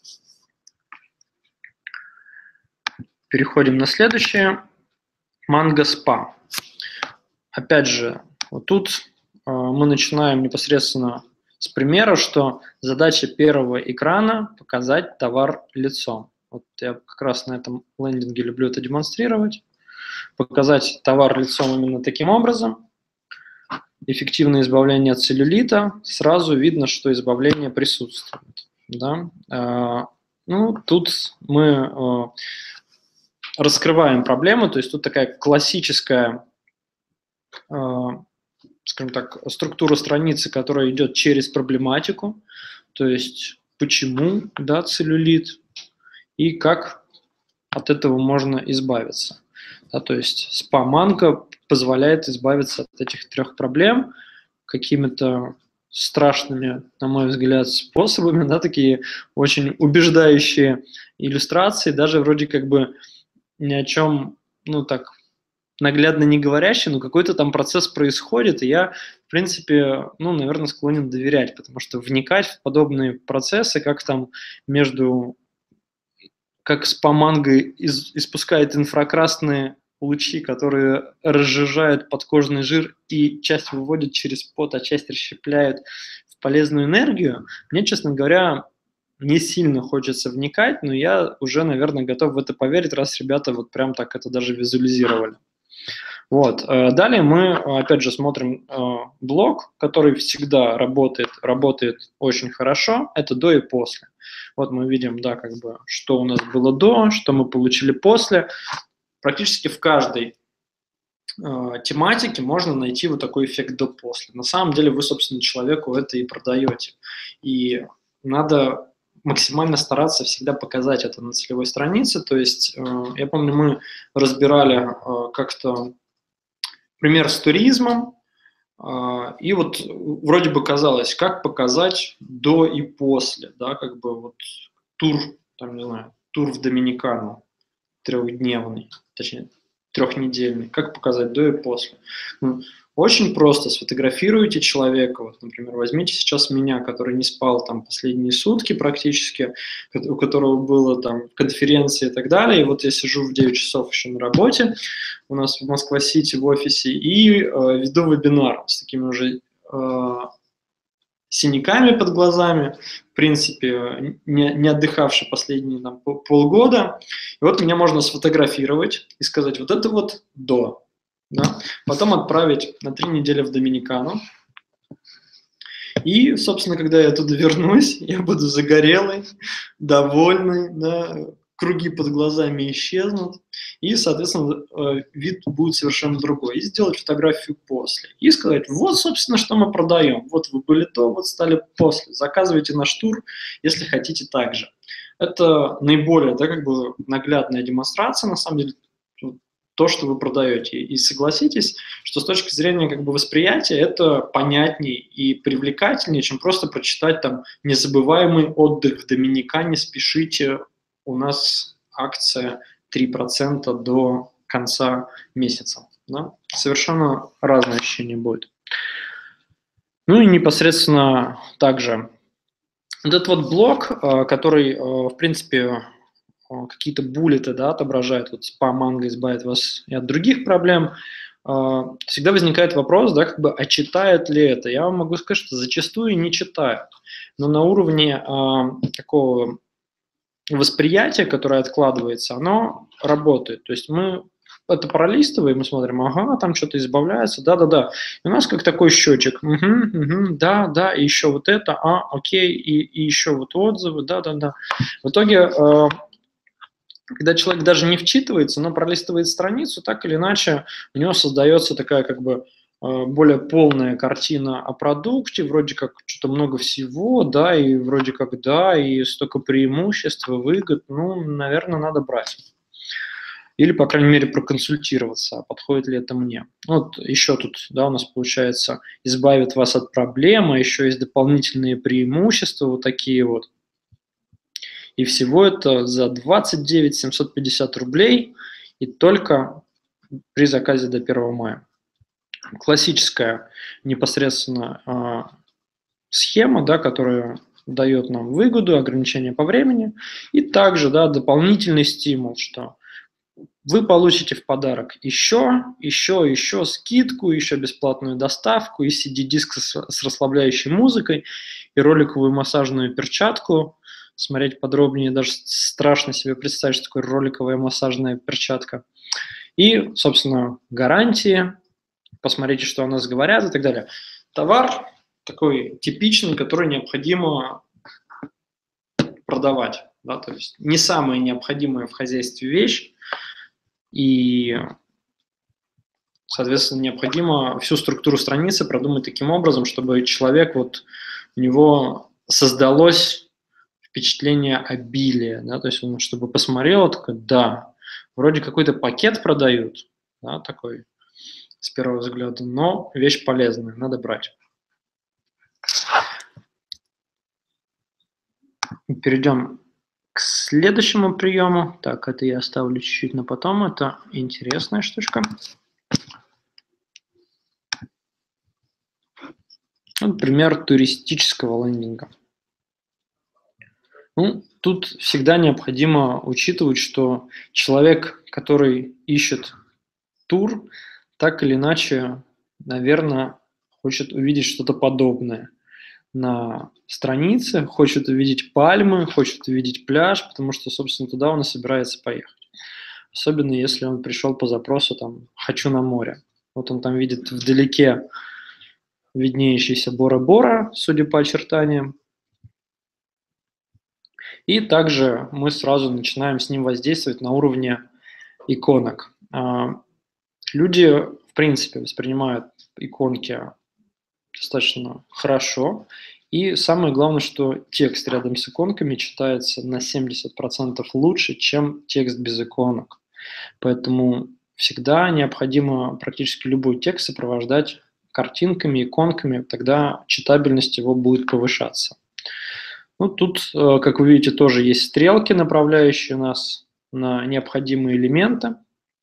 Переходим на следующее. Mango Spa. Опять же, вот тут э, мы начинаем непосредственно с примера, что задача первого экрана – показать товар лицом. Вот я как раз на этом лендинге люблю это демонстрировать. Показать товар лицом именно таким образом. Эффективное избавление от целлюлита, сразу видно, что избавление присутствует. Да? А, ну, тут мы а, раскрываем проблему, то есть тут такая классическая, а, скажем так, структура страницы, которая идет через проблематику, то есть почему, да, целлюлит и как от этого можно избавиться. Да, то есть спа-манго позволяет избавиться от этих трех проблем какими-то страшными, на мой взгляд, способами, да, такие очень убеждающие иллюстрации, даже вроде как бы ни о чем, ну так, наглядно не говорящие, но какой-то там процесс происходит, и я, в принципе, ну, наверное, склонен доверять, потому что вникать в подобные процессы, как там между, как спа-манго из, испускает инфракрасные лучи, которые разжижают подкожный жир и часть выводят через пот, а часть расщепляют в полезную энергию, мне, честно говоря, не сильно хочется вникать, но я уже, наверное, готов в это поверить, раз ребята вот прям так это даже визуализировали. Вот. Далее мы, опять же, смотрим блок, который всегда работает, работает очень хорошо. Это до и после. Вот мы видим, да, как бы, что у нас было до, что мы получили после. Практически в каждой тематике можно найти вот такой эффект до-после. На самом деле вы, собственно, человеку это и продаете. И надо максимально стараться всегда показать это на целевой странице. То есть, я помню, мы разбирали как-то пример с туризмом, и вот вроде бы казалось, как показать до и после, да, как бы вот тур, там, не знаю, тур в Доминикану трехдневный, точнее, трехнедельный, как показать до и после. Ну, очень просто, сфотографируйте человека, вот, например, возьмите сейчас меня, который не спал там последние сутки практически, у которого было там конференции и так далее, и вот я сижу в девять часов еще на работе, у нас в Москва-Сити в офисе, и э, веду вебинар с такими уже э, синяками под глазами, в принципе, не, не отдыхавший последние там, полгода. И вот меня можно сфотографировать и сказать, вот это вот до. Да? Потом отправить на три недели в Доминикану. И, собственно, когда я туда вернусь, я буду загорелый, довольный, да, круги под глазами исчезнут, и, соответственно, вид будет совершенно другой. И сделать фотографию после. И сказать, вот, собственно, что мы продаем. Вот вы были то, вот стали после. Заказывайте наш тур, если хотите так же. Это наиболее, да, как бы наглядная демонстрация, на самом деле, то, что вы продаете. И согласитесь, что с точки зрения как бы восприятия это понятнее и привлекательнее, чем просто прочитать там «Незабываемый отдых в Доминикане, спешите, у нас акция три процента до конца месяца». Да? Совершенно разное ощущение будет. Ну и непосредственно также этот вот блок, который, в принципе, какие-то буллеты, да, отображает, вот спа манго избавит вас и от других проблем, всегда возникает вопрос, да, как бы, а читают ли это? Я вам могу сказать, что зачастую не читают, но на уровне а, такого восприятия, которое откладывается, оно работает. То есть мы это пролистываем, мы смотрим, ага, там что-то избавляется, да-да-да. И у нас как такой счетчик, угу, угу, да, да, и еще вот это, а, окей, и, и еще вот отзывы, да-да-да. В итоге... А, когда человек даже не вчитывается, но пролистывает страницу, так или иначе у него создается такая как бы более полная картина о продукте, вроде как что-то много всего, да, и вроде как да, и столько преимуществ, и выгод, ну, наверное, надо брать. Или, по крайней мере, проконсультироваться, а подходит ли это мне. Вот еще тут, да, у нас получается, избавит вас от проблемы, еще есть дополнительные преимущества, вот такие вот. И всего это за двадцать девять тысяч семьсот пятьдесят рублей и только при заказе до первого мая. Классическая непосредственно э, схема, да, которая дает нам выгоду, ограничения по времени. И также, да, дополнительный стимул, что вы получите в подарок еще, еще, еще скидку, еще бесплатную доставку, и си ди-диск с, с расслабляющей музыкой, и роликовую массажную перчатку. Смотреть подробнее, даже страшно себе представить, что такое роликовая массажная перчатка. И, собственно, гарантии, посмотрите, что о нас говорят и так далее. Товар такой типичный, который необходимо продавать. Да? То есть не самая необходимая в хозяйстве вещь, и, соответственно, необходимо всю структуру страницы продумать таким образом, чтобы человек, вот, у него создалось впечатление обилия, да, то есть он, чтобы посмотрел, такой, да, вроде какой-то пакет продают, да, такой, с первого взгляда, но вещь полезная, надо брать. Перейдем к следующему приему. Так, это я оставлю чуть-чуть на потом, это интересная штучка. Например, туристического лендинга. Ну, тут всегда необходимо учитывать, что человек, который ищет тур, так или иначе, наверное, хочет увидеть что-то подобное на странице, хочет увидеть пальмы, хочет увидеть пляж, потому что, собственно, туда он и собирается поехать. особенно если он пришел по запросу там «хочу на море». Вот он там видит вдалеке виднеющийся Бора-Бора, судя по очертаниям. И также мы сразу начинаем с ним воздействовать на уровне иконок. Люди, в принципе, воспринимают иконки достаточно хорошо. И самое главное, что текст рядом с иконками читается на семьдесят процентов лучше, чем текст без иконок. Поэтому всегда необходимо практически любой текст сопровождать картинками, иконками, тогда читабельность его будет повышаться. Ну, тут, как вы видите, тоже есть стрелки, направляющие нас на необходимые элементы.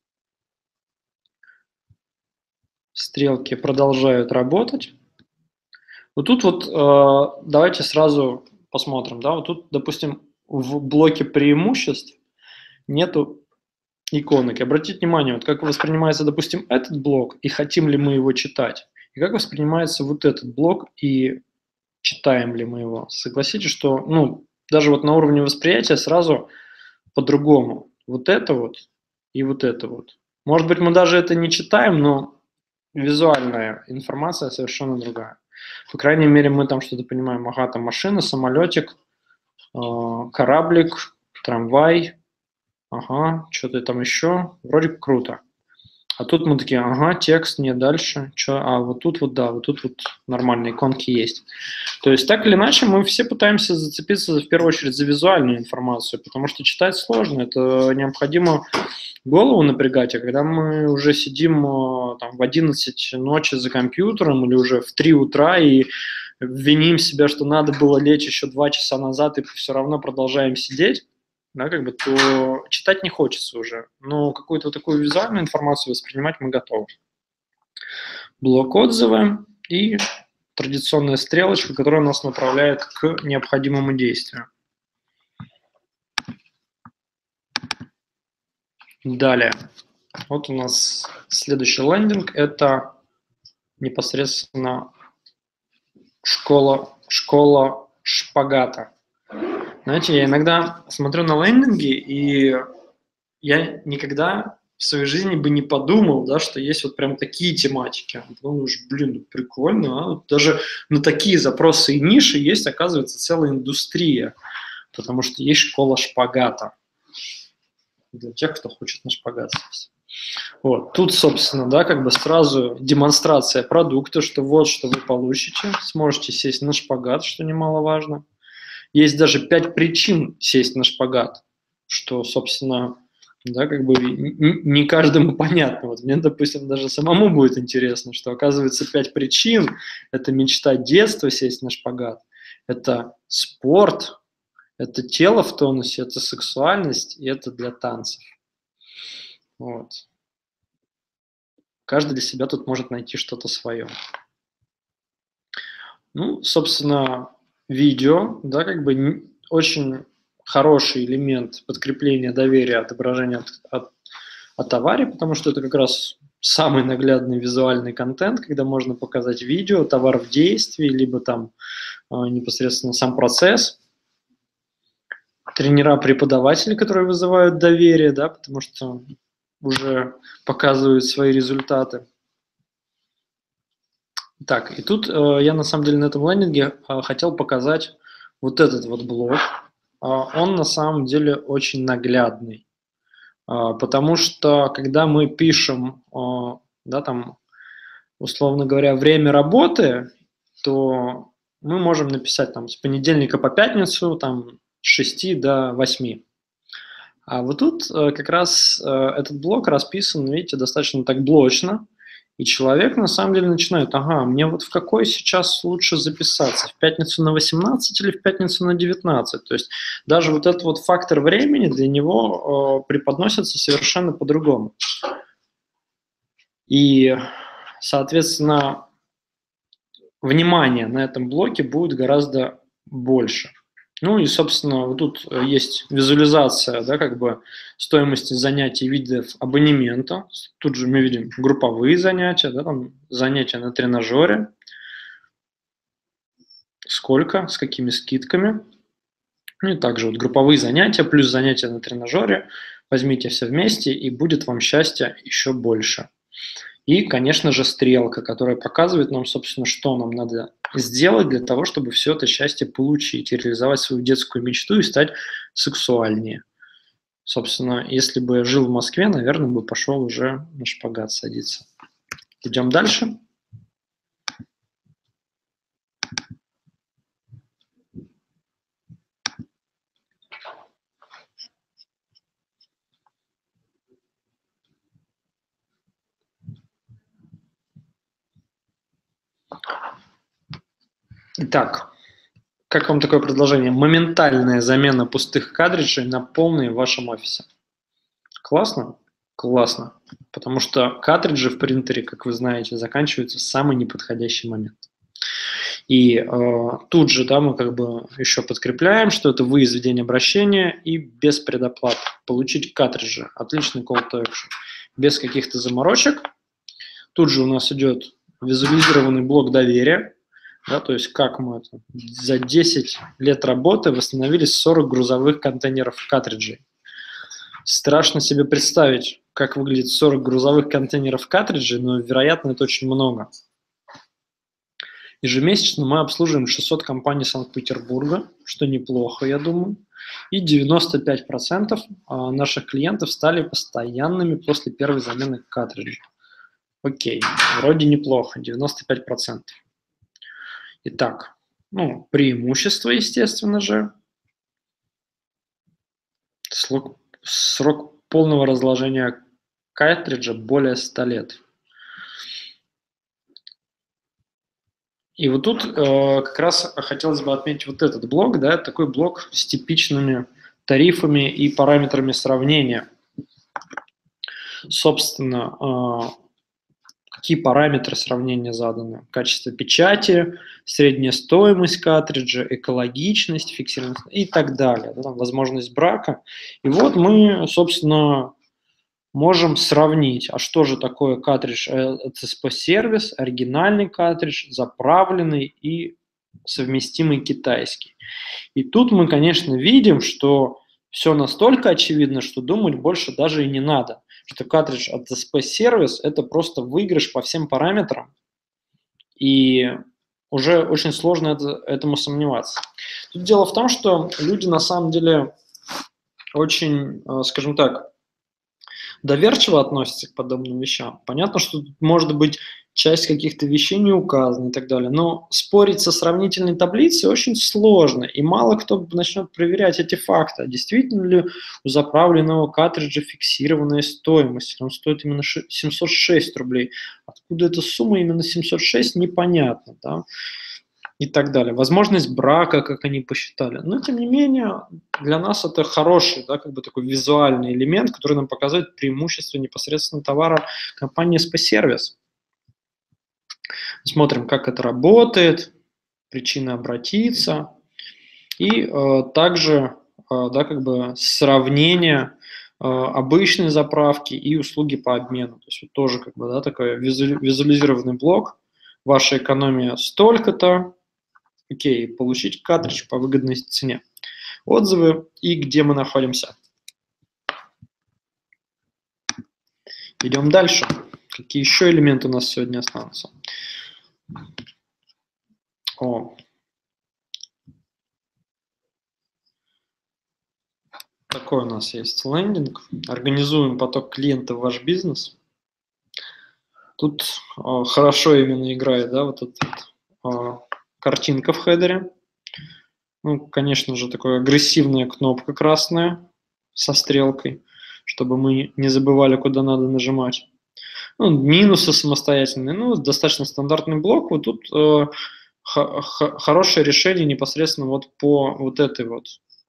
Стрелки продолжают работать. Вот тут вот давайте сразу посмотрим. Да? Вот тут, допустим, в блоке преимуществ нету иконок. И обратите внимание, вот как воспринимается, допустим, этот блок, и хотим ли мы его читать, и как воспринимается вот этот блок, и читаем ли мы его. Согласитесь, что ну, даже вот на уровне восприятия сразу по-другому. Вот это вот и вот это вот. Может быть, мы даже это не читаем, но визуальная информация совершенно другая. По крайней мере, мы там что-то понимаем. Ага, там машина, самолетик, э, кораблик, трамвай. Ага, что-то там еще. Вроде круто. А тут мы такие, ага, текст, не дальше. Чё? А вот тут вот, да, вот тут вот нормальные иконки есть. То есть так или иначе мы все пытаемся зацепиться в первую очередь за визуальную информацию, потому что читать сложно, это необходимо голову напрягать, а когда мы уже сидим там, в одиннадцать ночи за компьютером или уже в три утра и виним себя, что надо было лечь еще два часа назад и все равно продолжаем сидеть, да, как бы, то читать не хочется уже. Но какую-то такую визуальную информацию воспринимать мы готовы. Блок отзывы и традиционная стрелочка, которая нас направляет к необходимому действию. Далее. Вот у нас следующий лендинг. Это непосредственно школа, школа шпагата. Знаете, я иногда смотрю на лендинги, и я никогда в своей жизни бы не подумал, да, что есть вот прям такие тематики. Думаешь, блин, прикольно, а? Вот даже на такие запросы и ниши есть, оказывается, целая индустрия, потому что есть школа шпагата. Для тех, кто хочет на шпагат сесть. Вот. Тут, собственно, да, как бы сразу демонстрация продукта, что вот что вы получите, сможете сесть на шпагат, что немаловажно. Есть даже пять причин сесть на шпагат, что, собственно, да, как бы не каждому понятно. Вот мне, допустим, даже самому будет интересно, что, оказывается, пять причин – это мечта детства сесть на шпагат, это спорт, это тело в тонусе, это сексуальность, и это для танцев. Вот. Каждый для себя тут может найти что-то свое. Ну, собственно, видео, да, как бы очень хороший элемент подкрепления доверия, отображения от, от, о товаре, потому что это как раз самый наглядный визуальный контент, когда можно показать видео, товар в действии, либо там э, непосредственно сам процесс. Тренера-преподаватели, которые вызывают доверие, да, потому что уже показывают свои результаты. Так, и тут э, я на самом деле на этом лендинге э, хотел показать вот этот вот блок. Э, он на самом деле очень наглядный, э, потому что когда мы пишем, э, да, там, условно говоря, время работы, то мы можем написать там с понедельника по пятницу, там, с шести до восьми. А вот тут э, как раз э, этот блок расписан, видите, достаточно так блочно, и человек на самом деле начинает, ага, мне вот в какой сейчас лучше записаться, в пятницу на восемнадцать или в пятницу на девятнадцать. То есть даже вот этот вот фактор времени для него э, преподносится совершенно по-другому. И, соответственно, внимание на этом блоке будет гораздо больше. Ну и, собственно, вот тут есть визуализация, да, как бы стоимости занятий видов абонемента. Тут же мы видим групповые занятия, да, там занятия на тренажере. Сколько, с какими скидками. Ну и также вот групповые занятия плюс занятия на тренажере Возьмите все вместе, и будет вам счастья еще больше. И, конечно же, стрелка, которая показывает нам, собственно, что нам надо сделать для того, чтобы все это счастье получить и реализовать свою детскую мечту и стать сексуальнее. Собственно, если бы я жил в Москве, наверное, бы пошел уже на шпагат садиться. Идем дальше. Итак, как вам такое предложение? Моментальная замена пустых картриджей на полные в вашем офисе. Классно? Классно. Потому что картриджи в принтере, как вы знаете, заканчиваются в самый неподходящий момент. И э, тут же, да, мы как бы еще подкрепляем, что это выезд в день обращения и без предоплаты. Получить картриджи. Отличный call to action. Без каких-то заморочек. Тут же у нас идет визуализированный блок доверия. Да, то есть как мы это? За десять лет работы восстановили сорок грузовых контейнеров картриджей. Страшно себе представить, как выглядит сорок грузовых контейнеров картриджей, но, вероятно, это очень много. Ежемесячно мы обслуживаем шестьсот компаний Санкт-Петербурга, что неплохо, я думаю. И девяносто пять процентов наших клиентов стали постоянными после первой замены картриджей. Окей, вроде неплохо, девяносто пять процентов. Итак, ну, преимущество, естественно же. Срок, срок полного разложения картриджа более ста лет. И вот тут э, как раз хотелось бы отметить вот этот блок, да, такой блок с типичными тарифами и параметрами сравнения. Собственно, э, какие параметры сравнения заданы? Качество печати, средняя стоимость картриджа, экологичность, фиксированность и так далее. Да, возможность брака. И вот мы, собственно, можем сравнить, а что же такое картридж си эс пи-сервис, оригинальный картридж, заправленный и совместимый китайский. И тут мы, конечно, видим, что все настолько очевидно, что думать больше даже и не надо. Что картридж от си эс пи-сервис – это просто выигрыш по всем параметрам, и уже очень сложно это, этому сомневаться. Тут дело в том, что люди на самом деле очень, скажем так, доверчиво относятся к подобным вещам. Понятно, что тут может быть часть каких-то вещей не указана и так далее, но спорить со сравнительной таблицей очень сложно, и мало кто начнет проверять эти факты. А действительно ли у заправленного картриджа фиксированная стоимость? Он стоит именно семьсот шесть рублей. Откуда эта сумма именно семьсот шесть, непонятно, да? И так далее. Возможность брака, как они посчитали. Но, тем не менее, для нас это хороший, да, как бы такой визуальный элемент, который нам показывает преимущество непосредственно товара компании эс пи-сервис. Смотрим, как это работает, причины обратиться. И э, также э, да, как бы сравнение э, обычной заправки и услуги по обмену. То есть вот тоже как бы, да, такой визуализированный блок. Ваша экономия столько-то. Окей, получить картридж по выгодной цене. Отзывы и где мы находимся. Идем дальше. Какие еще элементы у нас сегодня останутся? О. Такой у нас есть лендинг. Организуем поток клиентов в ваш бизнес. Тут о, хорошо именно играет, да, вот эта вот, картинка в хедере. Ну, конечно же, такая агрессивная кнопка красная со стрелкой, чтобы мы не забывали, куда надо нажимать. Ну, минусы самостоятельные. Ну, достаточно стандартный блок. Вот тут э, х- х- хорошее решение непосредственно вот по вот этой вот,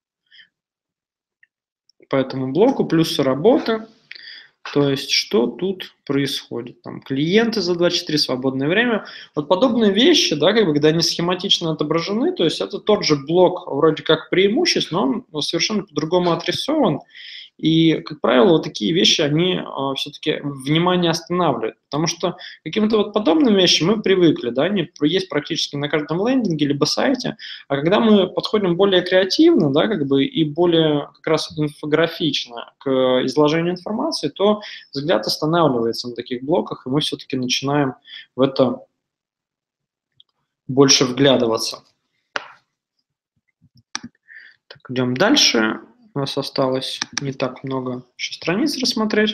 по этому блоку, плюсы работы. То есть, что тут происходит? Там клиенты за двадцать четыре, свободное время. Вот подобные вещи, да, как бы, когда они схематично отображены, то есть это тот же блок вроде как преимуществ, но он совершенно по-другому отрисован. И, как правило, вот такие вещи, они э, все-таки внимание останавливают, потому что к каким-то вот подобным вещам мы привыкли, да, они есть практически на каждом лендинге либо сайте, а когда мы подходим более креативно, да, как бы и более как раз инфографично к изложению информации, то взгляд останавливается на таких блоках, и мы все-таки начинаем в это больше вглядываться. Так, идем дальше. У нас осталось не так много еще страниц рассмотреть.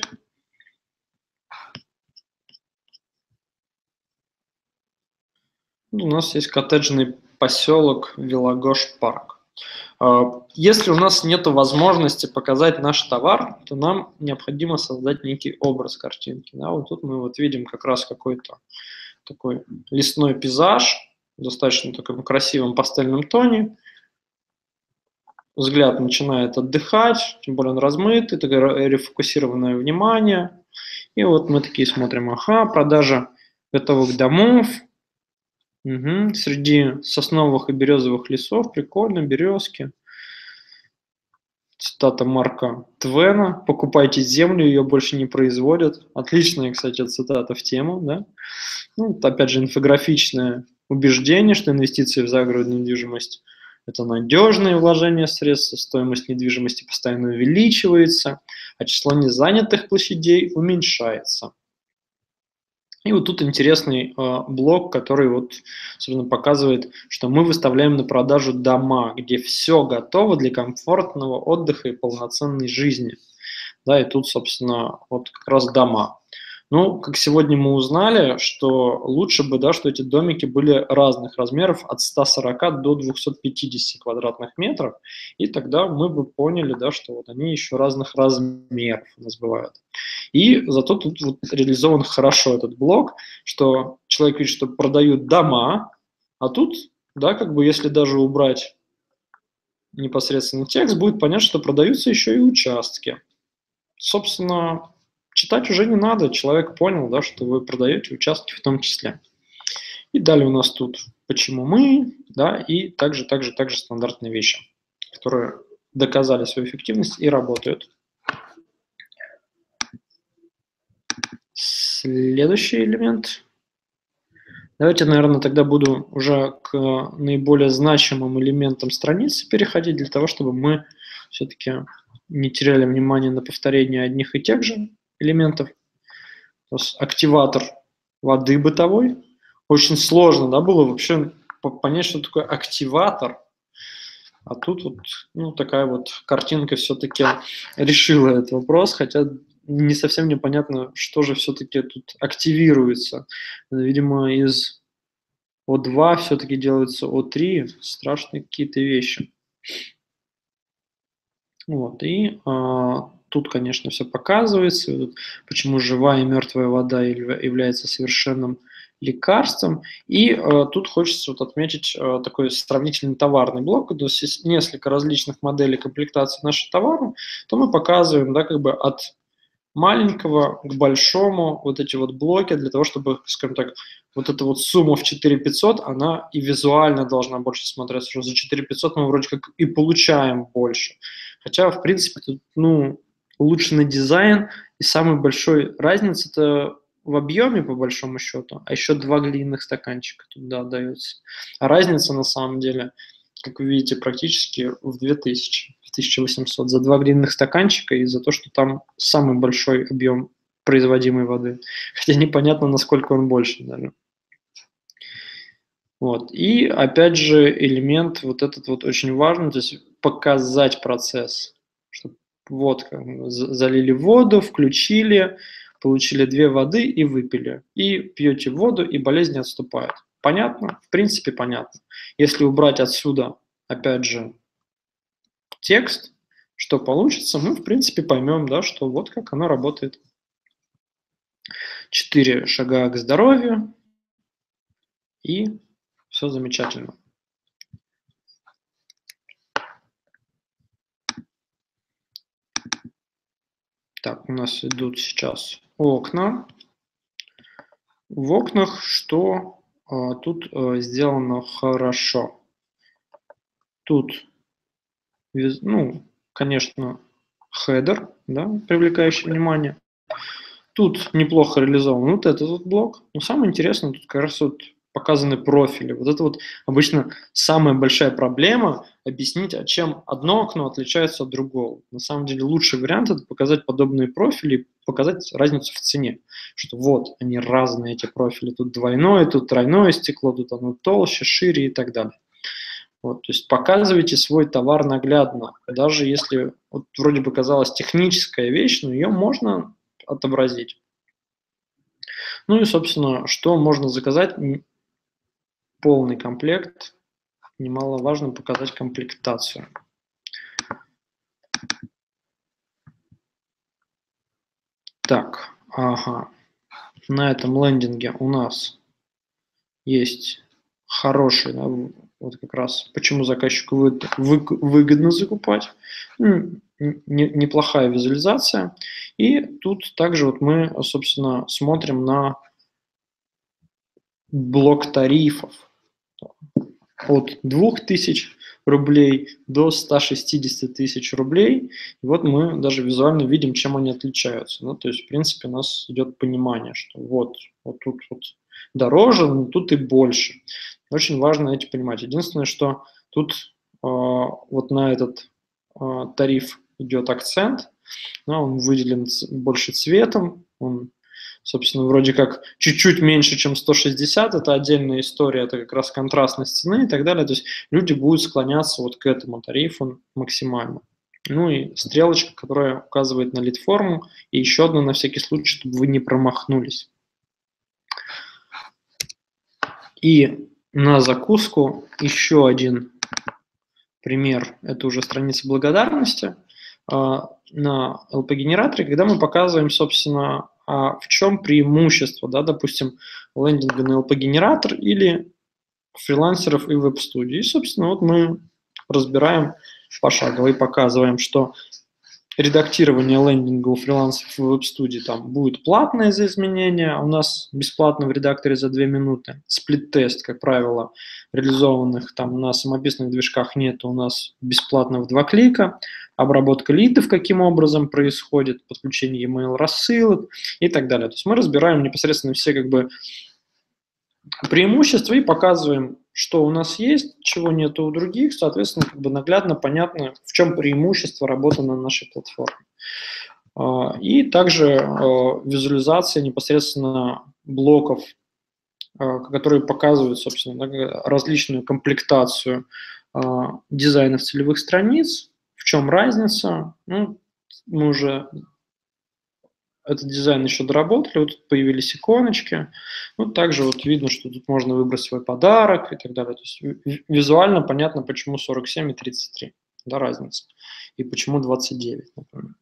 У нас есть коттеджный поселок Вилагош-парк. Если у нас нет возможности показать наш товар, то нам необходимо создать некий образ картинки. Да, вот тут мы вот видим как раз какой-то такой лесной пейзаж, достаточно таком красивом пастельном тоне. Взгляд начинает отдыхать, тем более он размытый, такое рефокусированное внимание. И вот мы такие смотрим, ага, продажа готовых домов. Угу. Среди сосновых и березовых лесов, прикольно, березки. Цитата Марка Твена: «Покупайте землю, ее больше не производят». Отличная, кстати, цитата в тему. Да? Ну, опять же, инфографичное убеждение, что инвестиции в загородную недвижимость – это надежное вложение средств, стоимость недвижимости постоянно увеличивается, а число незанятых площадей уменьшается. И вот тут интересный э, блок, который вот, собственно, показывает, что мы выставляем на продажу дома, где все готово для комфортного отдыха и полноценной жизни. Да, и тут, собственно, вот как раз дома. Ну, как сегодня мы узнали, что лучше бы, да, что эти домики были разных размеров, от ста сорока до двухсот пятидесяти квадратных метров, и тогда мы бы поняли, да, что вот они еще разных размеров у нас бывают. И зато тут вот реализован хорошо этот блок, что человек видит, что продают дома, а тут, да, как бы если даже убрать непосредственно текст, будет понятно, что продаются еще и участки. Собственно, читать уже не надо, человек понял, да, что вы продаете участки в том числе. И далее у нас тут почему мы, да, и также, также, также стандартные вещи, которые доказали свою эффективность и работают. Следующий элемент. Давайте, наверное, тогда буду уже к наиболее значимым элементам страницы переходить, для того, чтобы мы все-таки не теряли внимание на повторение одних и тех же элементов. То есть активатор воды бытовой. Очень сложно, да, было вообще понять, что такое активатор. А тут вот, ну, такая вот картинка все-таки решила этот вопрос, хотя не совсем непонятно, что же все-таки тут активируется. Видимо, из О два все-таки делается О три, страшные какие-то вещи. Вот, и а, тут, конечно, все показывается, почему живая и мертвая вода является совершенным лекарством. И а, тут хочется вот отметить а, такой сравнительный товарный блок, то есть несколько различных моделей комплектации нашего товара, то мы показываем, да, как бы от маленького к большому вот эти вот блоки для того, чтобы, скажем так, вот эта вот сумма в четыре тысячи пятьсот, она и визуально должна больше смотреться, что за четыре тысячи пятьсот мы вроде как и получаем больше. Хотя, в принципе, тут, ну, улучшенный дизайн и самая большая разница это в объеме, по большому счету, а еще два глиняных стаканчика туда дается. А разница, на самом деле, как вы видите, практически в две тысячи, в тысячу восемьсот за два глиняных стаканчика и за то, что там самый большой объем производимой воды. Хотя непонятно, насколько он больше даже. Вот. И опять же элемент вот этот вот очень важный, то есть показать процесс. Что вот как, залили воду, включили, получили две воды и выпили. И пьете воду, и болезнь отступает. Понятно? В принципе, понятно. Если убрать отсюда, опять же, текст, что получится, мы, в принципе, поймем, да, что вот как оно работает. Четыре шага к здоровью, и все замечательно. Так, у нас идут сейчас окна. В окнах что а, тут а, сделано хорошо? Тут, ну, конечно, header, да, привлекающий внимание. Тут неплохо реализован вот этот вот блок. Но самое интересное, тут как раз вот показаны профили. Вот это вот обычно самая большая проблема – объяснить, а чем одно окно отличается от другого. На самом деле лучший вариант – это показать подобные профили, показать разницу в цене. Что вот, они разные, эти профили. Тут двойное, тут тройное стекло, тут оно толще, шире и так далее. Вот, то есть показывайте свой товар наглядно. Даже если вот, вроде бы казалась техническая вещь, но ее можно отобразить. Ну и, собственно, что можно заказать? Полный комплект. Немаловажно показать комплектацию. Так, ага. На этом лендинге у нас есть хороший, да, вот как раз почему заказчику вы, вы, выгодно закупать. Не, неплохая визуализация. И тут также вот мы, собственно, смотрим на блок тарифов от двух тысяч рублей до ста шестидесяти тысяч рублей. И вот мы даже визуально видим, чем они отличаются. Ну, то есть, в принципе, у нас идет понимание, что вот, вот тут вот дороже, но тут и больше. Очень важно эти понимать. Единственное, что тут э, вот на этот э, тариф идет акцент, да, он выделен больше цветом, он, собственно, вроде как чуть-чуть меньше, чем сто шестьдесят, это отдельная история, это как раз контрастность цены и так далее, то есть люди будут склоняться вот к этому тарифу максимально. Ну и стрелочка, которая указывает на лид-форму, и еще одна на всякий случай, чтобы вы не промахнулись. И на закуску еще один пример, это уже страница благодарности на эл пи-генераторе, когда мы показываем, собственно, в чем преимущество, да, допустим, лендинга на эл пи-генератор или фрилансеров и веб-студий. И, собственно, вот мы разбираем пошагово и показываем, что редактирование лендинга у фрилансеров и веб-студий там будет платное за изменения, у нас бесплатно в редакторе за две минуты. Сплит-тест, как правило, реализованных там на самописных движках нет, у нас бесплатно в два клика. Обработка лидов, каким образом происходит, подключение e-mail рассылок и так далее. То есть мы разбираем непосредственно все как бы преимущества и показываем, что у нас есть, чего нет у других, соответственно, как бы наглядно понятно, в чем преимущество работы на нашей платформе. И также визуализация непосредственно блоков, которые показывают, собственно, различную комплектацию дизайнов целевых страниц, в чем разница. Ну, мы уже этот дизайн еще доработали, вот тут появились иконочки. Ну, также вот видно, что тут можно выбрать свой подарок и так далее. То есть визуально понятно, почему сорок семь и тридцать три, да, разница. И почему двадцать девять, например.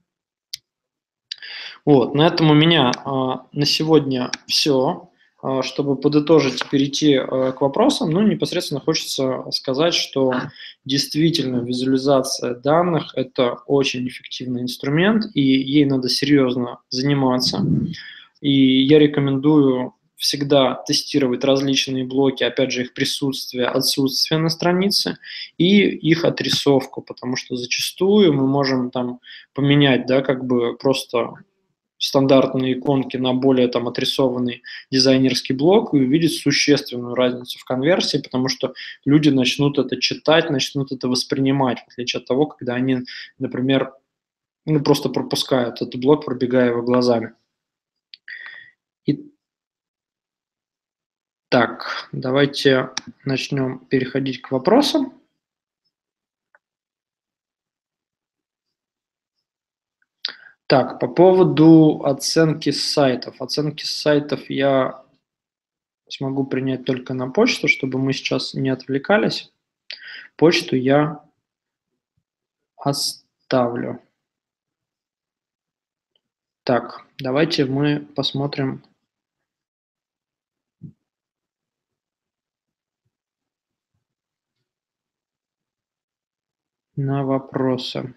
Вот, на этом у меня а, на сегодня все. А, чтобы подытожить и перейти а, к вопросам, ну, непосредственно хочется сказать, что действительно визуализация данных – это очень эффективный инструмент, и ей надо серьезно заниматься. И я рекомендую всегда тестировать различные блоки, опять же, их присутствие, отсутствие на странице и их отрисовку, потому что зачастую мы можем там поменять, да, как бы просто стандартные иконки на более там отрисованный дизайнерский блок и увидеть существенную разницу в конверсии, потому что люди начнут это читать, начнут это воспринимать, в отличие от того, когда они, например, ну, просто пропускают этот блок, пробегая его глазами. И... Так, давайте начнем переходить к вопросам. Так, по поводу оценки сайтов. Оценки сайтов я смогу принять только на почту, чтобы мы сейчас не отвлекались. Почту я оставлю. Так, давайте мы посмотрим на вопросы.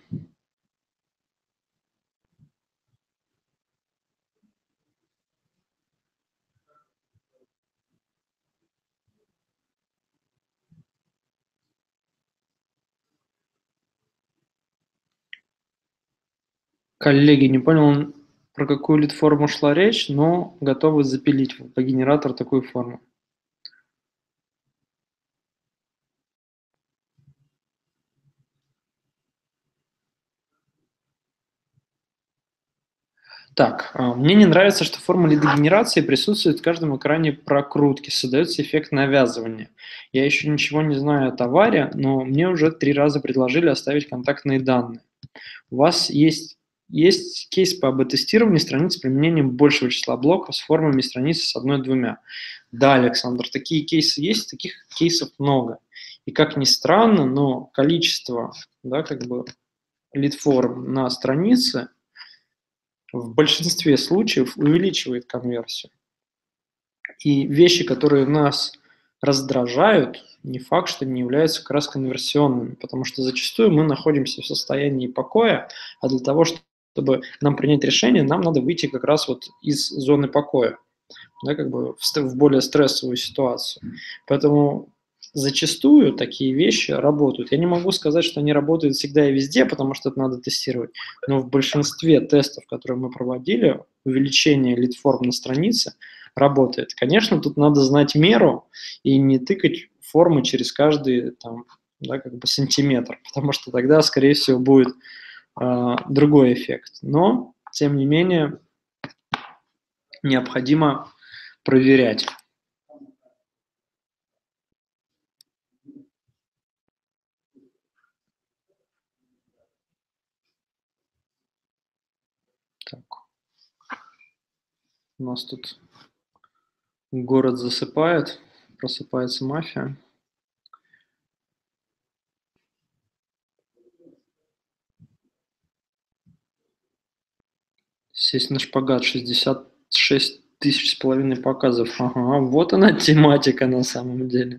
Коллеги, не понял, про какую лид-форму шла речь, но готовы запилить по генератор такую форму. Так, а, мне не нравится, что форма лидогенерации присутствует в каждом экране прокрутки, создается эффект навязывания. Я еще ничего не знаю о товаре, но мне уже три раза предложили оставить контактные данные. У вас есть, есть кейс по АБ-тестированию страниц с применением большего числа блоков с формами страницы с одной-двумя. Да, Александр, такие кейсы есть, таких кейсов много. И как ни странно, но количество, да, как бы лид-форм на странице в большинстве случаев увеличивает конверсию. И вещи, которые нас раздражают, не факт, что не являются как раз конверсионными, потому что зачастую мы находимся в состоянии покоя, а для того, чтобы нам принять решение, нам надо выйти как раз вот из зоны покоя, да, как бы в, в более стрессовую ситуацию. Поэтому зачастую такие вещи работают. Я не могу сказать, что они работают всегда и везде, потому что это надо тестировать, но в большинстве тестов, которые мы проводили, увеличение лид-форм на странице работает. Конечно, тут надо знать меру и не тыкать формы через каждый там, да, как бы сантиметр, потому что тогда, скорее всего, будет э, другой эффект. Но, тем не менее, необходимо проверять. Так. У нас тут город засыпает, просыпается мафия. Сесть на шпагат, шестьдесят шесть тысяч с половиной показов. Ага, вот она тематика на самом деле.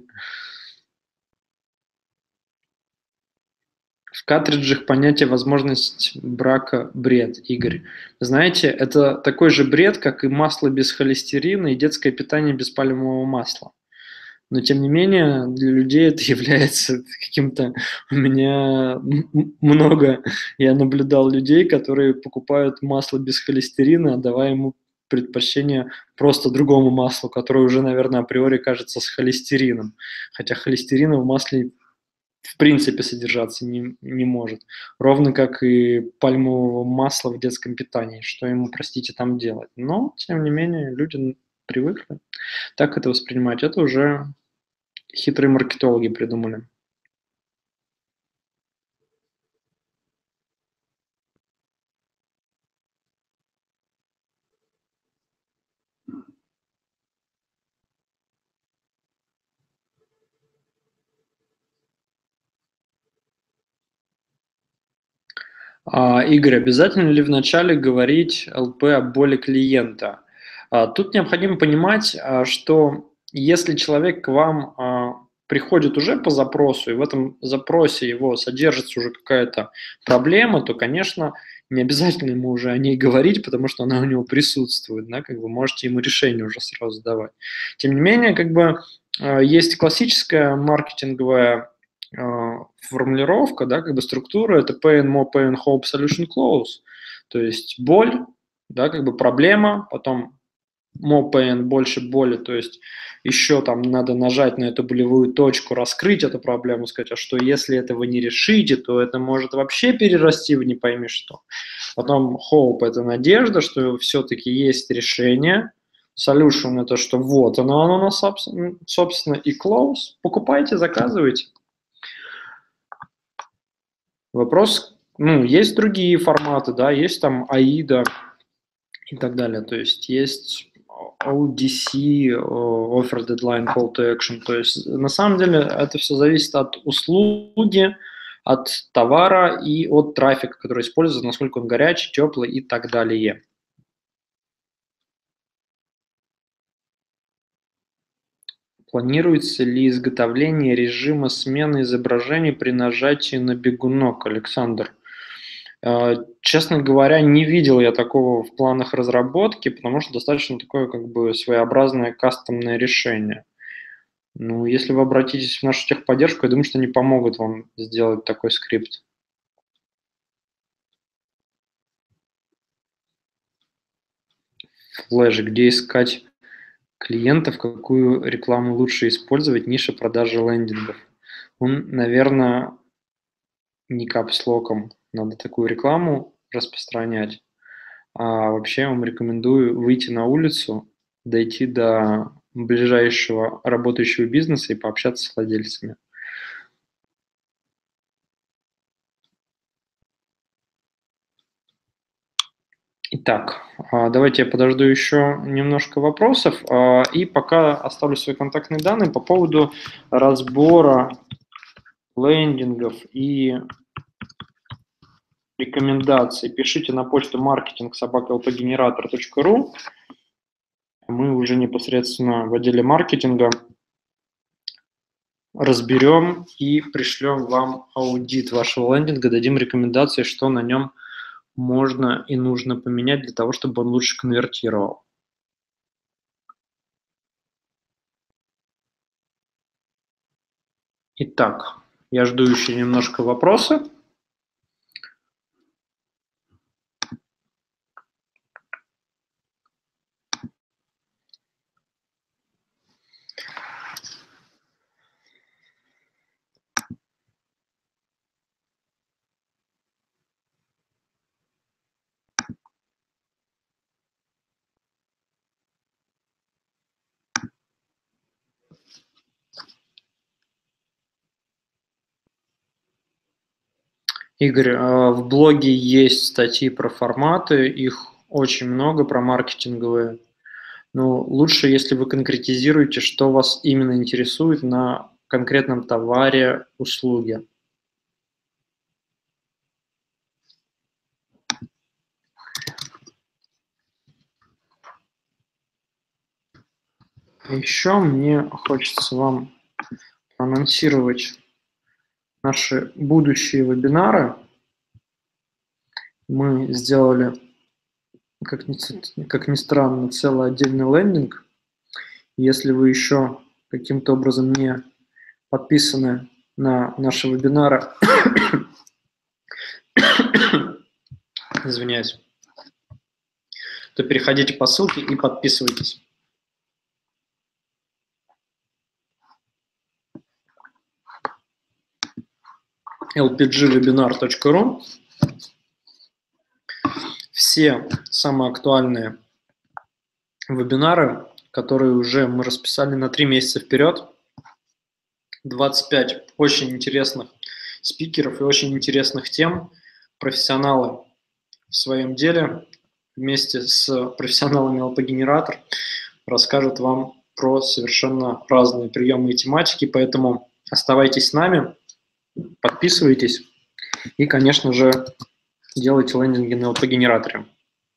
В картриджах понятие возможность брака бред, Игорь. Знаете, это такой же бред, как и масло без холестерина и детское питание без пальмового масла. Но, тем не менее, для людей это является каким-то... У меня много... Я наблюдал людей, которые покупают масло без холестерина, отдавая ему предпочтение просто другому маслу, которое уже, наверное, априори кажется с холестерином. Хотя холестерина в масле в принципе содержаться не, не может. Ровно как и пальмового масла в детском питании. Что ему, простите, там делать? Но, тем не менее, люди привыкли так это воспринимать. Это уже хитрые маркетологи придумали. А, Игорь, обязательно ли вначале говорить эл пи о боли клиента? А, тут необходимо понимать, а, что если человек к вам а, приходит уже по запросу, и в этом запросе его содержится уже какая-то проблема, то, конечно, не обязательно ему уже о ней говорить, потому что она у него присутствует, да, как вы можете ему решение уже сразу давать. Тем не менее, как бы а, есть классическая маркетинговая формулировка, да, как бы структура, это pain, more pain, hope, solution, close. То есть боль, да, как бы проблема, потом more pain, больше боли, то есть еще там надо нажать на эту болевую точку, раскрыть эту проблему, сказать, а что если этого не решите, то это может вообще перерасти в не пойми что. Потом hope – это надежда, что все-таки есть решение. Solution – это что вот оно, оно, оно собственно, и close. Покупайте, заказывайте. Вопрос, ну, есть другие форматы, да, есть там аида и так далее, то есть есть о ди си, Offer Deadline Call to Action, то есть на самом деле это все зависит от услуги, от товара и от трафика, который используется, насколько он горячий, теплый и так далее. Планируется ли изготовление режима смены изображений при нажатии на бегунок, Александр? Честно говоря, не видел я такого в планах разработки, потому что достаточно такое как бы своеобразное кастомное решение. Ну, если вы обратитесь в нашу техподдержку, я думаю, что они помогут вам сделать такой скрипт. Флэш, где искать клиентов, какую рекламу лучше использовать, ниша продажи лендингов. Он, наверное, не капслоком надо такую рекламу распространять. А вообще я вам рекомендую выйти на улицу, дойти до ближайшего работающего бизнеса и пообщаться с владельцами. Итак, давайте я подожду еще немножко вопросов и пока оставлю свои контактные данные по поводу разбора лендингов и рекомендаций. Пишите на почту маркетинг собака эл пи генератор точка ру. Мы уже непосредственно в отделе маркетинга разберем и пришлем вам аудит вашего лендинга, дадим рекомендации, что на нем можно и нужно поменять для того, чтобы он лучше конвертировал. Итак, я жду еще немножко вопросы. Игорь, в блоге есть статьи про форматы, их очень много, про маркетинговые. Но лучше, если вы конкретизируете, что вас именно интересует на конкретном товаре, услуге. Еще мне хочется вам анонсировать наши будущие вебинары. Мы сделали, как ни, как ни странно, целый отдельный лендинг. Если вы еще каким-то образом не подписаны на наши вебинары, извиняюсь, то переходите по ссылке и подписывайтесь. эл пи джи вебинар точка ру. Все самые актуальные вебинары, которые уже мы расписали на три месяца вперед. двадцать пять очень интересных спикеров и очень интересных тем. Профессионалы в своем деле вместе с профессионалами эл пи-генератор расскажут вам про совершенно разные приемы и тематики, поэтому оставайтесь с нами. Подписывайтесь и, конечно же, делайте лендинги на эл пи-генераторе.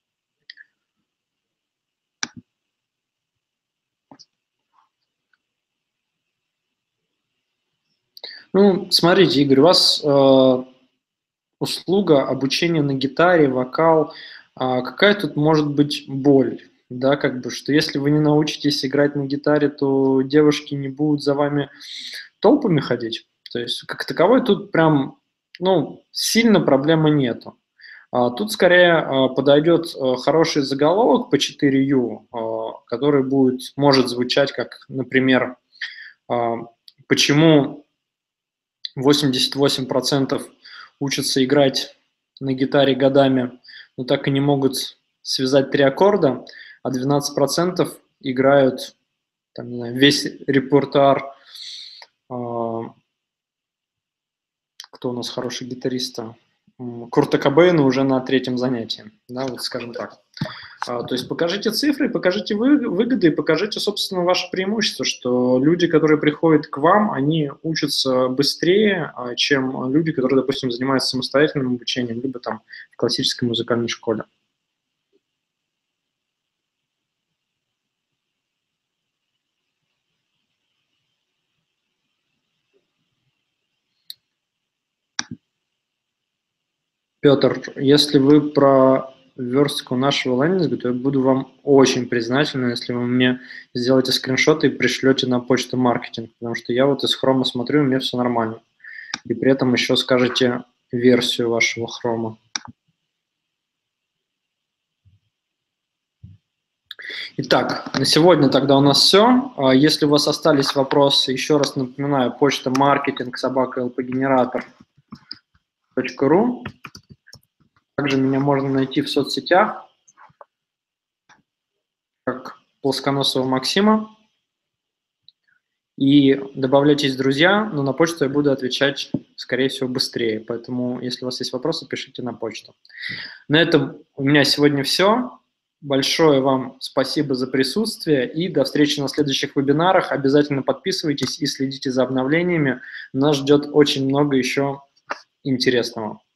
Ну, смотрите, Игорь, у вас э, услуга обучения на гитаре, вокал. А какая тут может быть боль? Да, как бы, что если вы не научитесь играть на гитаре, то девушки не будут за вами толпами ходить. То есть, как таковой, тут прям, ну, сильно проблемы нету. А тут скорее а, подойдет а, хороший заголовок по четыре ю, а, который будет, может звучать как, например, а, почему восемьдесят восемь процентов учатся играть на гитаре годами, но так и не могут связать три аккорда, а двенадцать процентов играют там, не знаю, весь репертуар. А, кто у нас хороший гитарист? Курта Кобейна уже на третьем занятии, да, вот скажем так. А, то есть покажите цифры, покажите вы, выгоды, и покажите, собственно, ваше преимущество, что люди, которые приходят к вам, они учатся быстрее, чем люди, которые, допустим, занимаются самостоятельным обучением, либо там в классической музыкальной школе. Петр, если вы про верстку нашего лендинга, то я буду вам очень признателен, если вы мне сделаете скриншоты и пришлете на почту маркетинг, потому что я вот из хрома смотрю, у меня все нормально. И при этом еще скажете версию вашего хрома. Итак, на сегодня тогда у нас все. Если у вас остались вопросы, еще раз напоминаю, почта маркетинг собака lpgenerator точка ру. Также меня можно найти в соцсетях, как Плосконосова Максима. И добавляйтесь в друзья, но на почту я буду отвечать, скорее всего, быстрее. Поэтому, если у вас есть вопросы, пишите на почту. На этом у меня сегодня все. Большое вам спасибо за присутствие и до встречи на следующих вебинарах. Обязательно подписывайтесь и следите за обновлениями. Нас ждет очень много еще интересного.